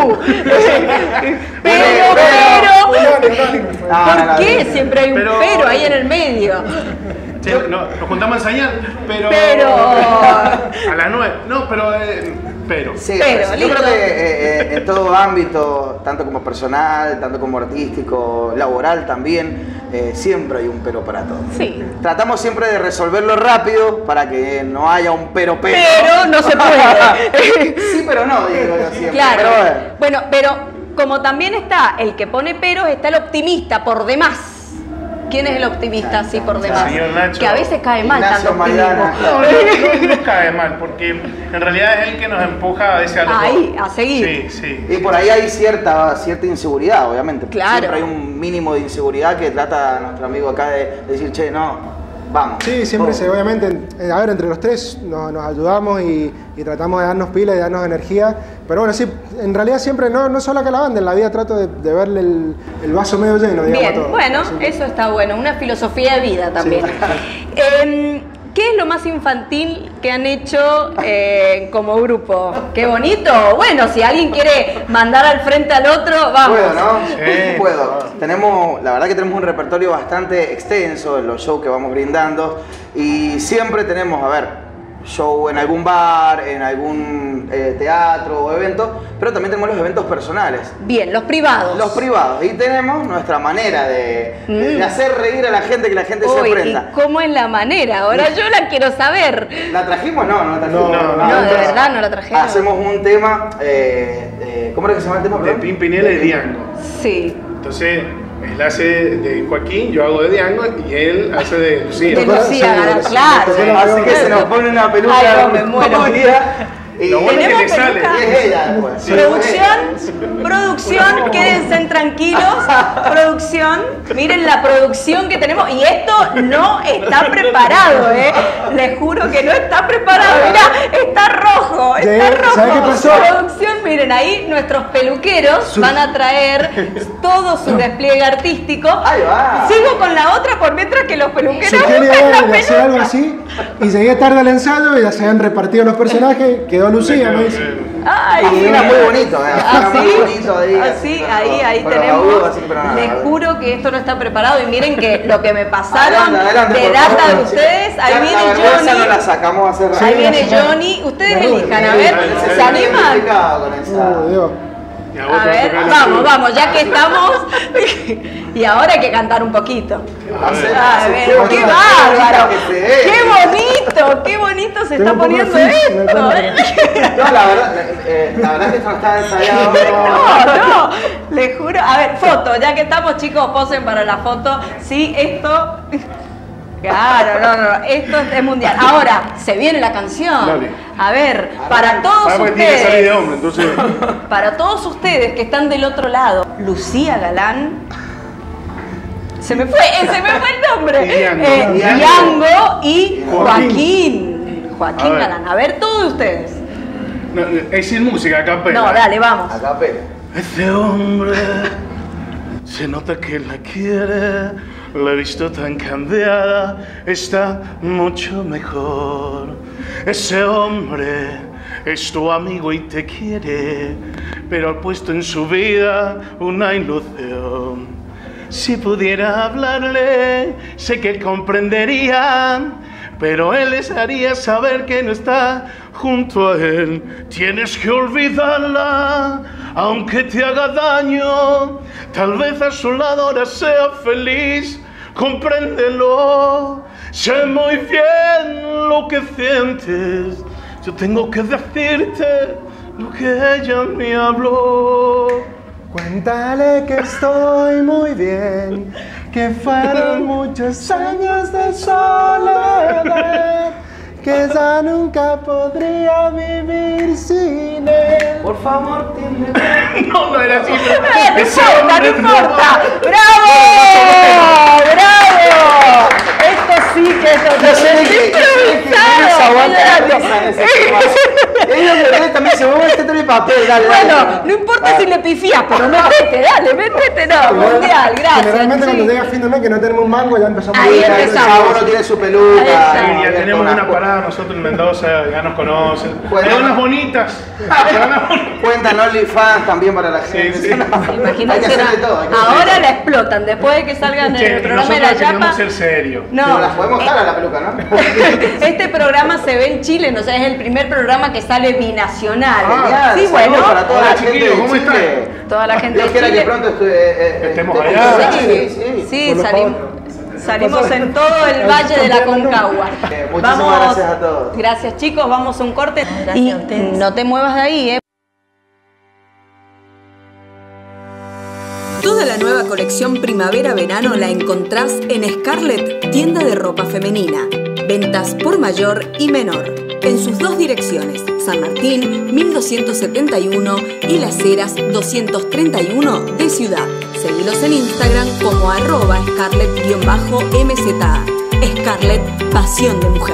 ¿Por qué siempre hay un pero ahí en el medio? Nos juntamos a ensayar, pero a las 9. No, pero. Sí, yo creo que en todo ámbito, tanto como personal, tanto como artístico, laboral también, siempre hay un pero para todo. Sí. Tratamos siempre de resolverlo rápido para que no haya un pero. Pero no se puede. Sí, pero no, digo yo siempre. Claro. Bueno, pero como también está el que pone peros, está el optimista por demás. ¿Quién es el optimista así por demás? Señor Nacho. Que a veces cae mal tanto optimismo. No cae mal, porque en realidad es el que nos empuja a ese algo. Ahí, a seguir. Sí. Y por ahí hay cierta inseguridad, obviamente. Claro. Siempre hay un mínimo de inseguridad que trata nuestro amigo acá de decir, che, no, vamos. Sí, siempre obviamente, a ver, entre los tres nos ayudamos y tratamos de darnos pila y darnos energía. Pero bueno, sí, en realidad siempre, no solo acá la banda, en la vida trato de verle el vaso medio lleno, digamos. Bien, a todo. bueno, eso está bueno, una filosofía de vida también. Sí. ¿Qué es lo más infantil que han hecho como grupo? ¡Qué bonito! Bueno, si alguien quiere mandar al frente al otro, vamos. Puedo, ¿no? Sí. Puedo. La verdad que tenemos un repertorio bastante extenso en los shows que vamos brindando y siempre tenemos, show en algún bar, en algún teatro o evento, pero también tenemos los eventos personales. Bien, los privados. Los privados. Y tenemos nuestra manera de hacer reír a la gente, que la gente se aprenda. ¿Y cómo es la manera? Ahora yo la quiero saber. ¿La trajimos? No la trajimos. No, de verdad no la trajeron. Hacemos un tema, ¿cómo era que se llama el tema? De Pimpinela y Diango. Sí. Entonces, él hace de Joaquín, yo hago de Diango y él hace de Lucía. De Lucía, claro. Así que se nos pone una peluca. Ay, no, me muero. Lo bueno es que le sale. Y es ella, pues. Producción, quédense tranquilos. Producción, miren la producción que tenemos. Y esto no está preparado, Les juro que no está preparado. Mirá, está rojo. ¿Sabes qué pasó? Producción, miren, ahí nuestros peluqueros van a traer todo su despliegue artístico. Ahí va. Sigo con la otra por mientras que los peluqueros Sugería buscan la hacer algo así y llegué tarde al ensayo y ya se habían repartido los personajes. Quedó Lucía, me dice. Ay, era muy bonito, Así, ahí tenemos. Les juro que esto no está preparado y miren que lo que me pasaron de data de ustedes. Ahí viene Johnny. No la sacamos a hacer ahí viene Johnny. Ustedes elijan, a ver, ¿se animan? A ver, vamos, ya que estamos. Y ahora hay que cantar un poquito. A ver, qué bárbaro. Qué bonito se está poniendo esto. No, la verdad que esto no está ensayado. No, les juro. A ver, foto, ya que estamos, chicos, posen para la foto. Sí, esto. Claro, no, esto es mundial. Ahora, se viene la canción. Dale. A ver, para todos tiene que salir ustedes. de hombre, entonces. Para todos ustedes que están del otro lado, Lucía Galán. Se me fue el nombre. Diango y Joaquín. Joaquín Galán. A ver, todos ustedes. No, es sin música, a capela. No, dale, vamos. A capela. Ese hombre se nota que la quiere, la he visto tan cambiada, está mucho mejor. Ese hombre es tu amigo y te quiere, pero ha puesto en su vida una ilusión. Si pudiera hablarle, sé que él comprendería, pero él les haría saber que no está junto a él. Tienes que olvidarla, aunque te haga daño. Tal vez a su lado ahora sea feliz, compréndelo. Sé muy bien lo que sientes, yo tengo que decirte lo que ella me habló. Cuéntale que estoy muy bien, que fueron muchos años de soledad, que ya nunca podría vivir sin él. Por favor, No era así. No importa. ¡Bravo! ¡Bravo! Esto sí que es totalmente Ellos también se mueven este tema de papel, dale. Bueno, no importa si le pifías, pero métete, dale, métete, no, mundial, gracias. Generalmente cuando llega fin de mes que no tenemos un mango ya empezamos Ahí a empezamos. Uno tiene su peluca. Ya tenemos una parada nosotros en Mendoza, ya nos conocen. Bueno. Hay unas bonitas. Cuentan OnlyFans también para la gente. Sí. Imagínate, Hay que hacer de todo, hay que hacer de ahora todo. la explotan, después de que salgan en el programa de la nosotros queremos Yapa. ser serios. Pero No, las podemos dar a la peluca, ¿no? este programa se ve en Chile, no sé, es el primer programa que sale binacional. Genial, Sí, bueno, saludos para toda la Hola, gente chiquillos, de ¿cómo Chile. toda la gente Dios de quiera que Chile. pronto Estemos estemos allá. Sí, Por salimos en todo el Valle de la Concagua. Muchísimas gracias a todos. Gracias, chicos, vamos a un corte. Gracias Y a ustedes. no te muevas de ahí, Toda la nueva colección primavera-verano la encontrás en Scarlett, tienda de ropa femenina. Ventas por mayor y menor. En sus dos direcciones, San Martín 1271 y Las Heras 231 de Ciudad. Seguilos en Instagram como @Scarlett_MZA. Scarlett, pasión de mujer.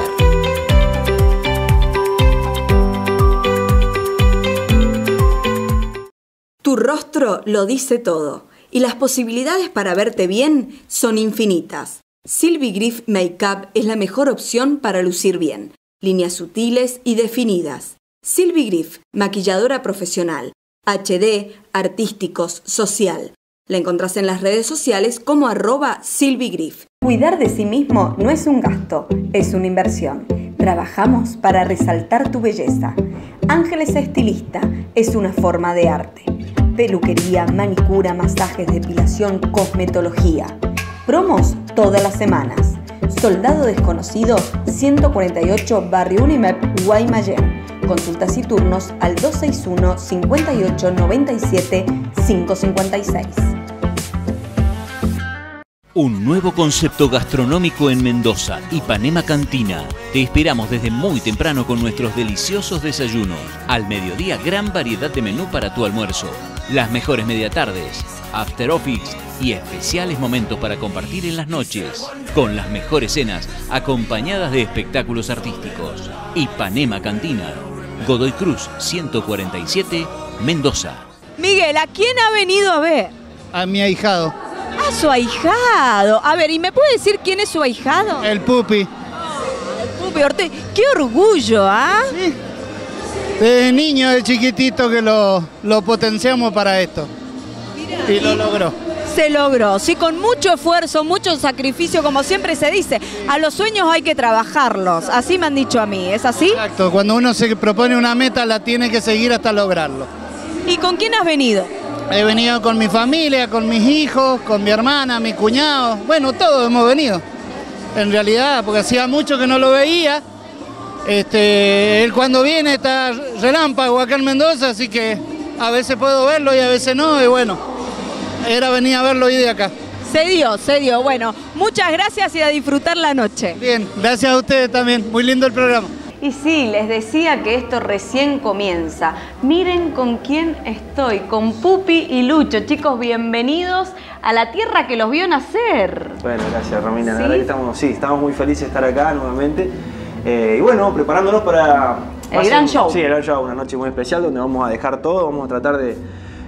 Tu rostro lo dice todo y las posibilidades para verte bien son infinitas. Sylvie Griff Makeup es la mejor opción para lucir bien. Líneas sutiles y definidas. Sylvie Griff, maquilladora profesional. HD, artísticos, social. La encontrás en las redes sociales como @SylvieGriff. Cuidar de sí mismo no es un gasto, es una inversión. Trabajamos para resaltar tu belleza. Ángeles Estilista es una forma de arte. Peluquería, manicura, masajes, depilación, cosmetología. Promos todas las semanas. Soldado Desconocido 148 Barrio Unimep, Guaymallén. Consultas y turnos al 261 58 97 556. Un nuevo concepto gastronómico en Mendoza, Ipanema Cantina. Te esperamos desde muy temprano con nuestros deliciosos desayunos. Al mediodía, gran variedad de menú para tu almuerzo. Las mejores mediatardes, after office y especiales momentos para compartir en las noches. Con las mejores cenas, acompañadas de espectáculos artísticos. Ipanema Cantina. Godoy Cruz 147, Mendoza. Miguel, ¿a quién ha venido a ver? A mi ahijado. A su ahijado. A ver, ¿y me puede decir quién es su ahijado? El Pupi. El Pupi Ortega. ¡Qué orgullo, ah! Sí. Desde niño, de chiquitito que lo potenciamos para esto. Mirá, y lo logró. Se logró, sí, con mucho esfuerzo, mucho sacrificio, como siempre se dice. A los sueños hay que trabajarlos, así me han dicho a mí, ¿es así? Exacto, cuando uno se propone una meta la tiene que seguir hasta lograrlo. ¿Y con quién has venido? He venido con mi familia, con mis hijos, con mi hermana, mi cuñado, bueno, todos hemos venido. En realidad, porque hacía mucho que no lo veía. Él cuando viene está relámpago acá en Mendoza, así que a veces puedo verlo y a veces no, y bueno, era venir a verlo hoy de acá. Se dio. Bueno, muchas gracias y a disfrutar la noche. Bien, gracias a ustedes también, muy lindo el programa. Y sí, les decía que esto recién comienza. Miren con quién estoy, con Pupi y Lucho. Chicos, bienvenidos a la tierra que los vio nacer. Bueno, gracias Romina, ¿Sí? la verdad que estamos muy felices de estar acá nuevamente. Y bueno, preparándonos para... El gran show. Sí, el gran show, una noche muy especial donde vamos a dejar todo, vamos a tratar de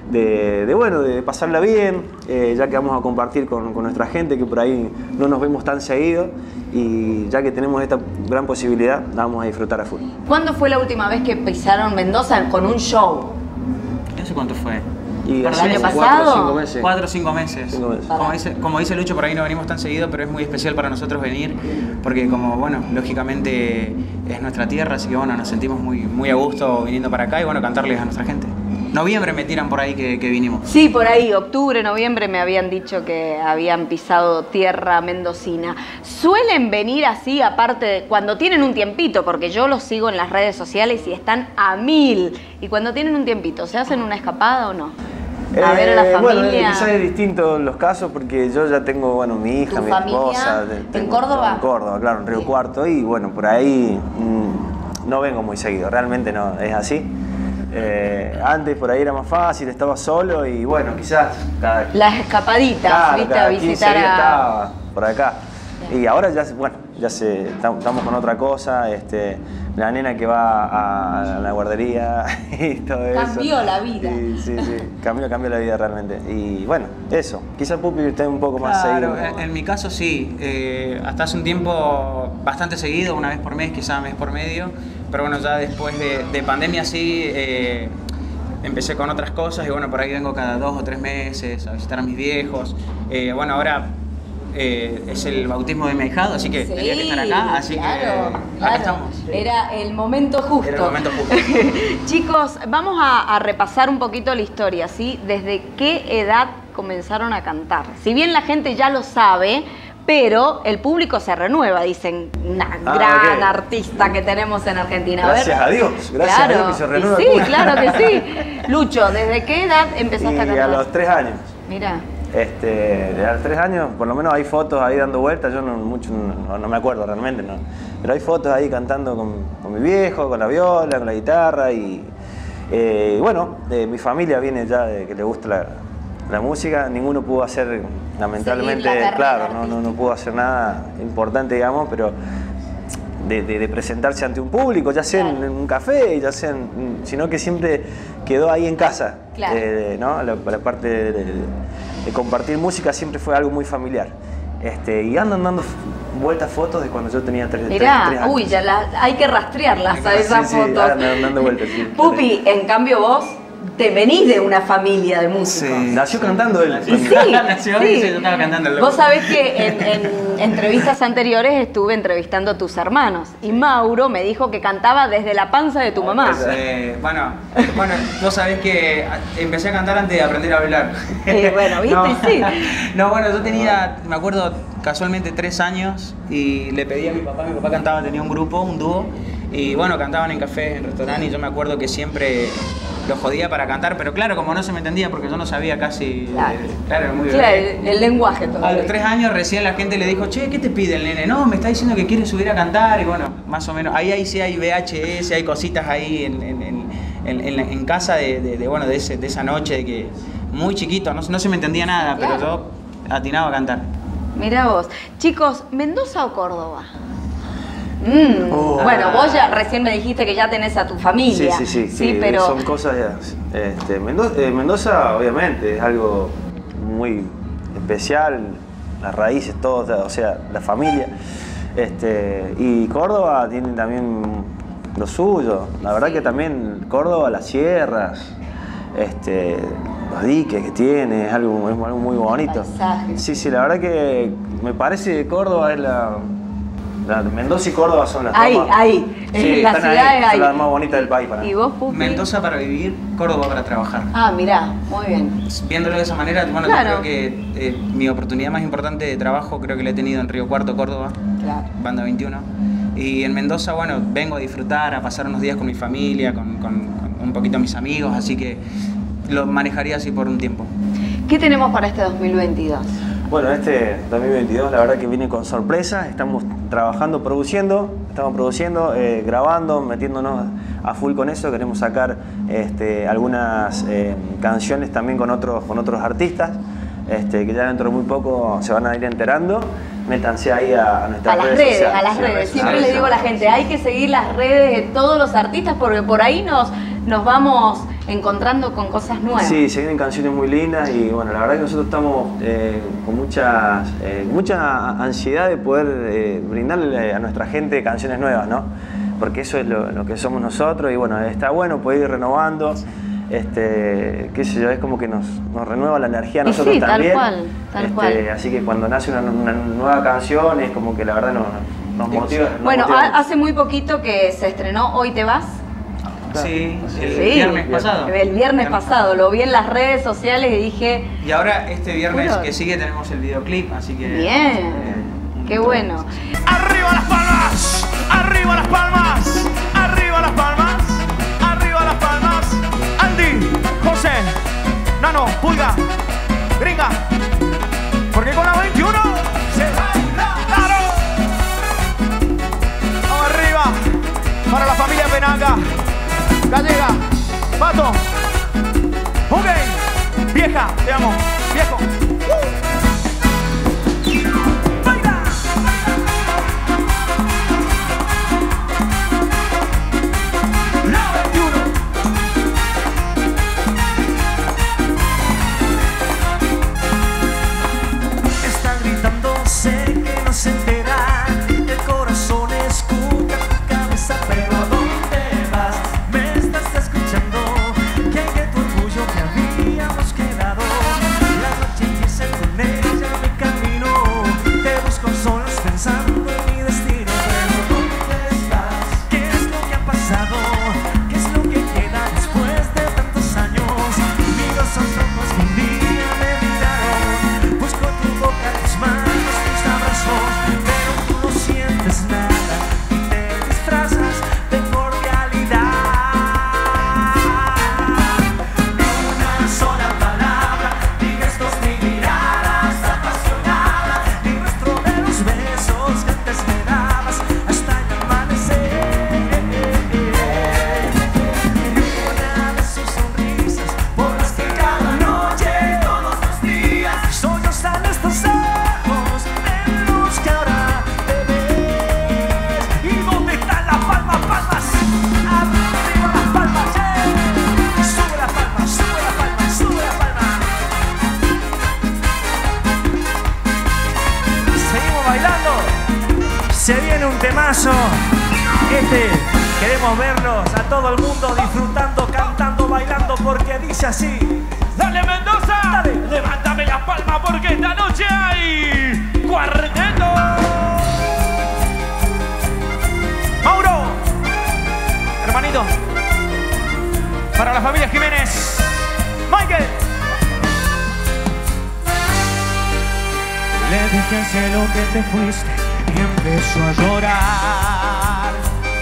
pasarla bien, ya que vamos a compartir con nuestra gente que por ahí no nos vemos tan seguido y ya que tenemos esta gran posibilidad, la vamos a disfrutar a full. ¿Cuándo fue la última vez que pisaron Mendoza con un show? No sé cuánto fue. Y ¿Por el así, año 4 o pasado? 5 meses. 4 o 5 meses. 5 meses. Como dice Lucho, por ahí no venimos tan seguido, pero es muy especial para nosotros venir, porque como, bueno, lógicamente es nuestra tierra, así que bueno, nos sentimos muy a gusto viniendo para acá y bueno, cantarles a nuestra gente. Noviembre me tiran por ahí que vinimos. Sí, por ahí, octubre, noviembre me habían dicho que habían pisado tierra mendocina. ¿Suelen venir así, aparte de cuando tienen un tiempito? Porque yo los sigo en las redes sociales y están a 1000. Y cuando tienen un tiempito, ¿se hacen una escapada o no? A ver a la familia. Bueno, quizás es distinto en los casos porque yo ya tengo, bueno, mi hija, ¿Tu mi familia esposa. en Córdoba? En Córdoba, claro, en Río Cuarto y bueno, por ahí no vengo muy seguido, realmente no es así. Antes por ahí era más fácil, estaba solo y bueno, quizás las escapaditas, ¿viste? A visitar estaba por acá. Y ahora ya, bueno, estamos con otra cosa, la nena que va a la guardería y todo eso. Cambió la vida. Sí, cambió la vida realmente. Y bueno, eso, quizás Pupi esté un poco más seguido. En mi caso sí, hasta hace un tiempo bastante seguido, una vez por mes, quizás mes por medio, pero bueno, ya después de pandemia sí, empecé con otras cosas y bueno, por ahí vengo cada 2 o 3 meses a visitar a mis viejos. Bueno, ahora es el bautismo de mi ahijado, así que tenía que estar acá, así que acá estamos. Era el momento justo. Era el momento justo. Chicos, vamos a repasar un poquito la historia, ¿sí? ¿Desde qué edad comenzaron a cantar? Si bien la gente ya lo sabe, pero el público se renueva, dicen, una gran artista que tenemos en Argentina. Gracias a Dios, gracias a Dios que se renueva. Sí, claro que sí. Lucho, ¿desde qué edad empezaste a cantar? A los 3 años. Mira. A los 3 años, por lo menos hay fotos ahí dando vueltas, yo no me acuerdo realmente, no. Pero hay fotos ahí cantando con mi viejo, con la viola, con la guitarra y bueno, mi familia viene ya de que le gusta la música, ninguno pudo hacer, lamentablemente, claro, no pudo hacer nada importante, digamos, pero de presentarse ante un público, ya sea en un café, ya sea sino que siempre quedó ahí en casa, ¿no? La parte de compartir música siempre fue algo muy familiar. Y andan dando vueltas fotos de cuando yo tenía 3 años. Uy, ya hay que rastrearlas a esas fotos. Sí, dando vueltas, sí. Pupi, en cambio vos te venís de una familia de músicos. Sí. Nació cantando él. Sí, yo estaba cantando. Vos sabés que en entrevistas anteriores estuve entrevistando a tus hermanos y Mauro me dijo que cantaba desde la panza de tu mamá. Bueno, vos sabés que empecé a cantar antes de aprender a hablar. Bueno, ¿viste? Sí. No, bueno, yo tenía, me acuerdo, casualmente 3 años y le pedí a mi papá cantaba, tenía un grupo, un dúo, y bueno, cantaban en cafés, en restaurantes, y yo me acuerdo que siempre lo jodía para cantar, pero claro, como no se me entendía porque yo no sabía casi... Claro, muy bien. El lenguaje todavía. A los 3 años recién la gente le dijo, che, ¿qué te pide el nene? No, me está diciendo que quiere subir a cantar y bueno, más o menos. Ahí sí hay VHS, hay cositas ahí en casa de esa noche de que muy chiquito, no se me entendía nada, pero yo atinaba a cantar. Mirá vos. Chicos, ¿Mendoza o Córdoba? Bueno, vos ya recién me dijiste que ya tenés a tu familia. Sí, pero son cosas Mendoza obviamente es algo muy especial, las raíces, todo, o sea, la familia. Y Córdoba tiene también lo suyo. La verdad que también Córdoba, las sierras, los diques que tiene, es algo muy bonito. Sí, la verdad que me parece que Córdoba es Mendoza y Córdoba son las las ciudades ahí. Son las más bonitas del país para mí. ¿Y vos, Pupi? Mendoza para vivir, Córdoba para trabajar. Mirá, muy bien. Viéndolo de esa manera, bueno, yo creo que mi oportunidad más importante de trabajo creo que la he tenido en Río Cuarto, Córdoba, Banda 21. Y en Mendoza, bueno, vengo a disfrutar, a pasar unos días con mi familia, con un poquito mis amigos, así que lo manejaría así por un tiempo. ¿Qué tenemos para este 2022? Bueno, 2022 la verdad que viene con sorpresa, estamos trabajando, estamos produciendo, grabando, metiéndonos a full con eso, queremos sacar algunas canciones también con otros artistas, que ya dentro de muy poco se van a ir enterando. Métanse ahí a nuestras redes sociales. A las redes. Siempre le digo a la gente, hay que seguir las redes de todos los artistas porque por ahí nos vamos encontrando con cosas nuevas. Sí, se vienen canciones muy lindas y bueno, la verdad que nosotros estamos con mucha ansiedad de poder brindarle a nuestra gente canciones nuevas, ¿no? Porque eso es lo que somos nosotros y bueno, está bueno poder ir renovando. Qué sé yo, es como que nos renueva la energía a nosotros también. Tal cual. Así que cuando nace una nueva canción es como que la verdad nos motiva. Bueno, hace muy poquito que se estrenó Hoy te vas. Sí, el viernes pasado. El viernes pasado, lo vi en las redes sociales y dije... Y ahora este viernes que sigue tenemos el videoclip, así que... Bien, qué bueno. ¡Arriba las palmas! ¡Arriba las palmas! ¡Arriba las palmas! ¡Arriba las palmas! Andy, José, Nano, Pulga, Gringa, porque con la 21 se baila, claro. Vamos arriba, para la familia Penaga, Gallega, Pato. Ok. Vieja, te amo. Viejo. Sé que no se entera, el corazón escucha tu cabeza, pero ¿a dónde vas? Me estás escuchando, que hay que tu orgullo que habíamos quedado. La noche empieza con ella, mi camino, te busco solas pensando en mi destino, pero ¿dónde estás? ¿Qué es lo que ha pasado? ¿Qué es lo que queda después de tantos años? Miro esos ojos que un día me miraron, busco tu boca, tus manos, pero tú no sientes nada y te disfrazas de cordialidad. Ni una sola palabra, ni gestos, ni miradas apasionadas, ni rastro de los besos que antes me dabas hasta el amanecer. Ni una de sus sonrisas por las que cada noche, todos los días, sollozan estos ojos que ahora te ves. ¿Y dónde están las palmas? Palmas, arriba las palmas, yeah. Sube las palmas, sube las palmas, sube las palmas. Seguimos bailando. Se viene un temazo. Queremos verlos a todo el mundo disfrutando, cantando, bailando, porque dice así. Dale, Mendoza. Dale. Levántame las palmas porque esta noche hay cuarteto. Mauro, hermanito, para la familia Jiménez. Michael. Le dije al cielo que te fuiste y empezó a llorar.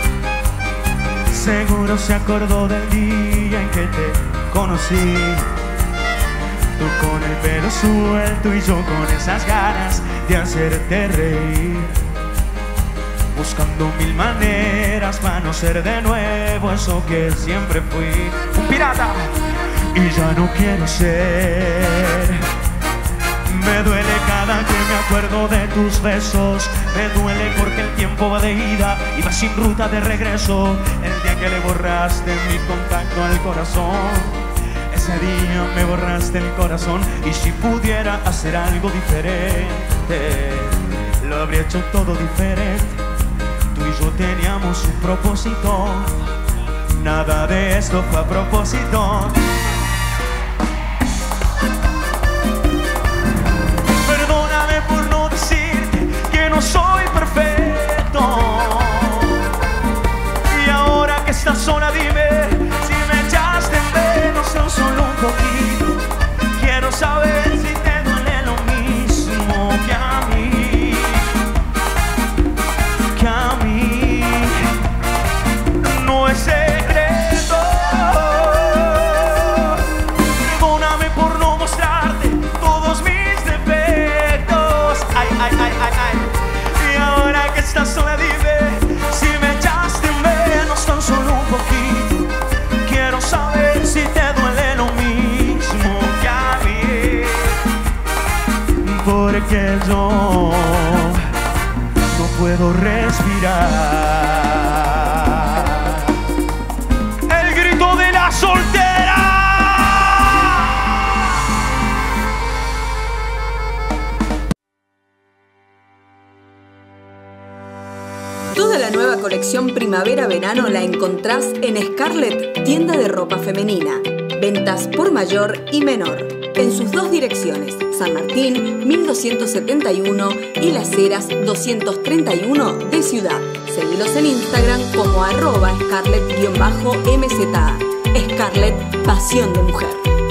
Seguro se acordó del día en que te conocí. Tú con el pelo suelto y yo con esas ganas de hacerte reír, buscando mil maneras para no ser de nuevo eso que siempre fui, un pirata. Y ya no quiero ser. Me duele cada que me acuerdo de tus besos. Me duele porque el tiempo va de ida y va sin ruta de regreso. El día que le borraste mi contacto al corazón, ese día me borraste el corazón. Y si pudiera hacer algo diferente, lo habría hecho todo diferente. Tú y yo teníamos un propósito, nada de esto fue a propósito. Perdóname por no decirte que no soy perfecto. Y ahora que estás sola dime si me echaste en menos tan solo un poquito. Quiero saber si te duele lo mismo que a mí. Que a mí no es secreto. Perdóname por no mostrarte todos mis defectos. Ay, ay, ay, ay, ay. Y ahora que estás sola dime si me echaste menos tan solo un poquito. Quiero saber si te duele lo mismo que a mí. Porque yo no puedo respirar. El grito de la soltera. Toda la nueva colección primavera-verano la encontrás en Scarlett, tienda de ropa femenina. Ventas por mayor y menor. En sus dos direcciones, San Martín 1271 y Las Heras 231 de Ciudad. Seguilos en Instagram como @Scarlett_MZA. Scarlett, pasión de mujer.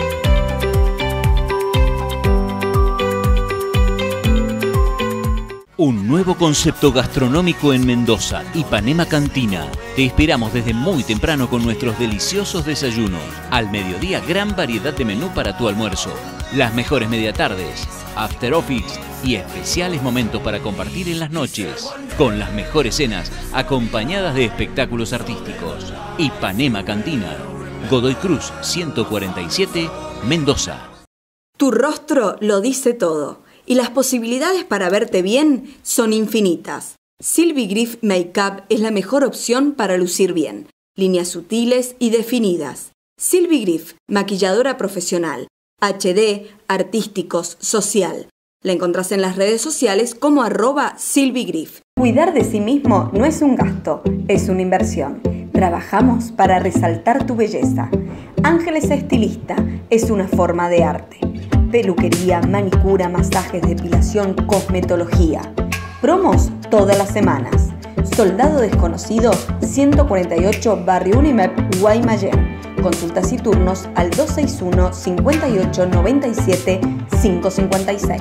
Un nuevo concepto gastronómico en Mendoza, Ipanema Cantina. Te esperamos desde muy temprano con nuestros deliciosos desayunos. Al mediodía, gran variedad de menú para tu almuerzo. Las mejores mediatardes, after office y especiales momentos para compartir en las noches. Con las mejores cenas acompañadas de espectáculos artísticos. Ipanema Cantina. Godoy Cruz 147, Mendoza. Tu rostro lo dice todo y las posibilidades para verte bien son infinitas. Sylvie Griff Makeup es la mejor opción para lucir bien. Líneas sutiles y definidas. Sylvie Griff, maquilladora profesional. HD, artísticos, social. La encontrás en las redes sociales como @SylvieGriff. Cuidar de sí mismo no es un gasto, es una inversión. Trabajamos para resaltar tu belleza. Ángeles Estilista es una forma de arte. Peluquería, manicura, masajes, depilación, cosmetología. Promos todas las semanas. Soldado Desconocido 148, Barrio Unimep, Guaymallén. Consultas y turnos al 261 58 97 556.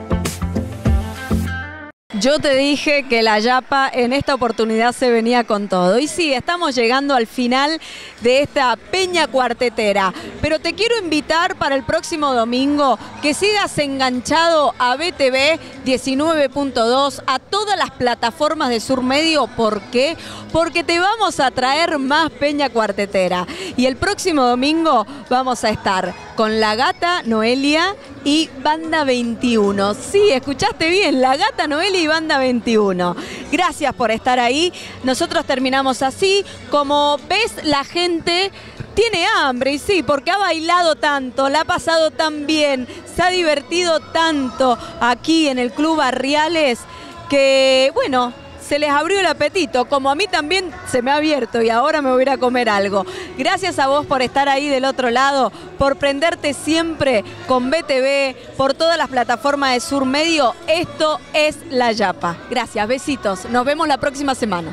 Yo te dije que la Yapa en esta oportunidad se venía con todo. Y sí, estamos llegando al final de esta peña cuartetera. Pero te quiero invitar para el próximo domingo que sigas enganchado a BTV 19.2, a todas las plataformas de Sur Medio. ¿Por qué? Porque te vamos a traer más peña cuartetera. Y el próximo domingo vamos a estar con La Gata, Noelia y Banda 21. Sí, escuchaste bien, La Gata, Noelia y Banda 21. Gracias por estar ahí. Nosotros terminamos así. Como ves, la gente tiene hambre, y sí, porque ha bailado tanto, la ha pasado tan bien, se ha divertido tanto aquí en el Club Barriales, que bueno, se les abrió el apetito, como a mí también se me ha abierto y ahora me voy a ir a comer algo. Gracias a vos por estar ahí del otro lado, por prenderte siempre con BTV, por todas las plataformas de Sur Medio. Esto es La Yapa. Gracias, besitos. Nos vemos la próxima semana.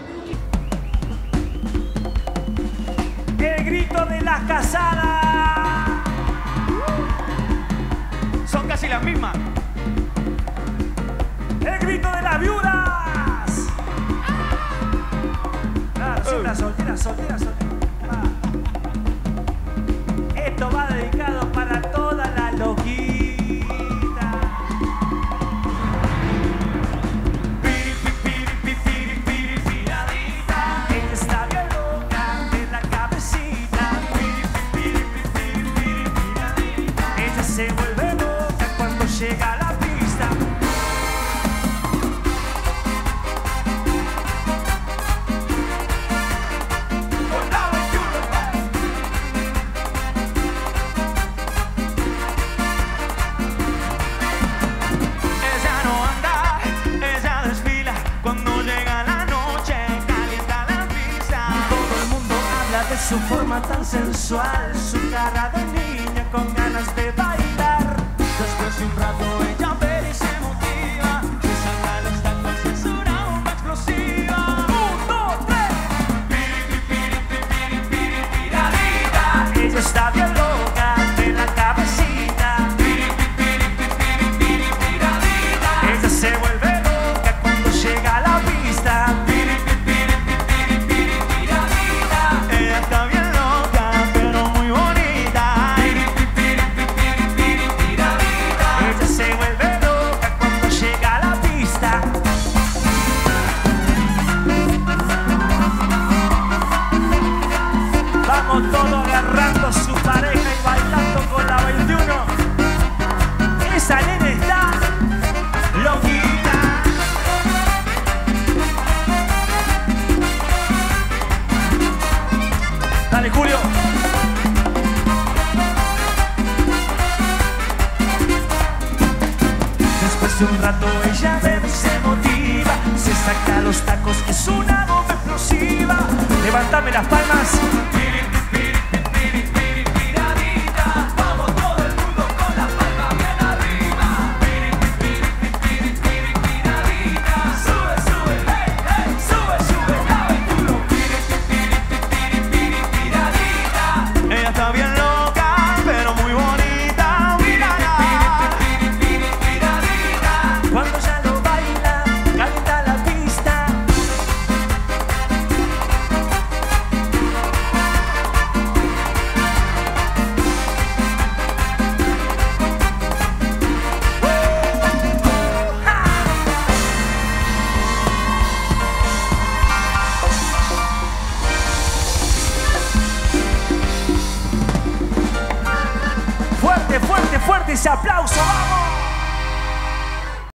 El grito de las casadas. Son casi las mismas. El grito de las viudas. Soltera. Esto va dedicado para toda la loquita. Ella está bien loca de la cabecita. Ella se vuelve loca cuando llega a la pista. Su forma tan sensual, su cara de niña con ganas de bailar. Después de un rato ella ve y se motiva, y saca los tacos y es una bomba explosiva. 1, 2, 3. Ella está bien loca de la cabecita. Ella se vuelve loca cuando llega a la pista. Está bien loca, pero muy bonita. Ella se vuelve loca cuando llega a la pista. Vamos todos agarrando su pareja y bailando con la 21. Esa nena está loquita. Dale, Julio. Después de un rato ella bebe y se motiva, se saca los tacos, es una bomba explosiva. Levántame las palmas.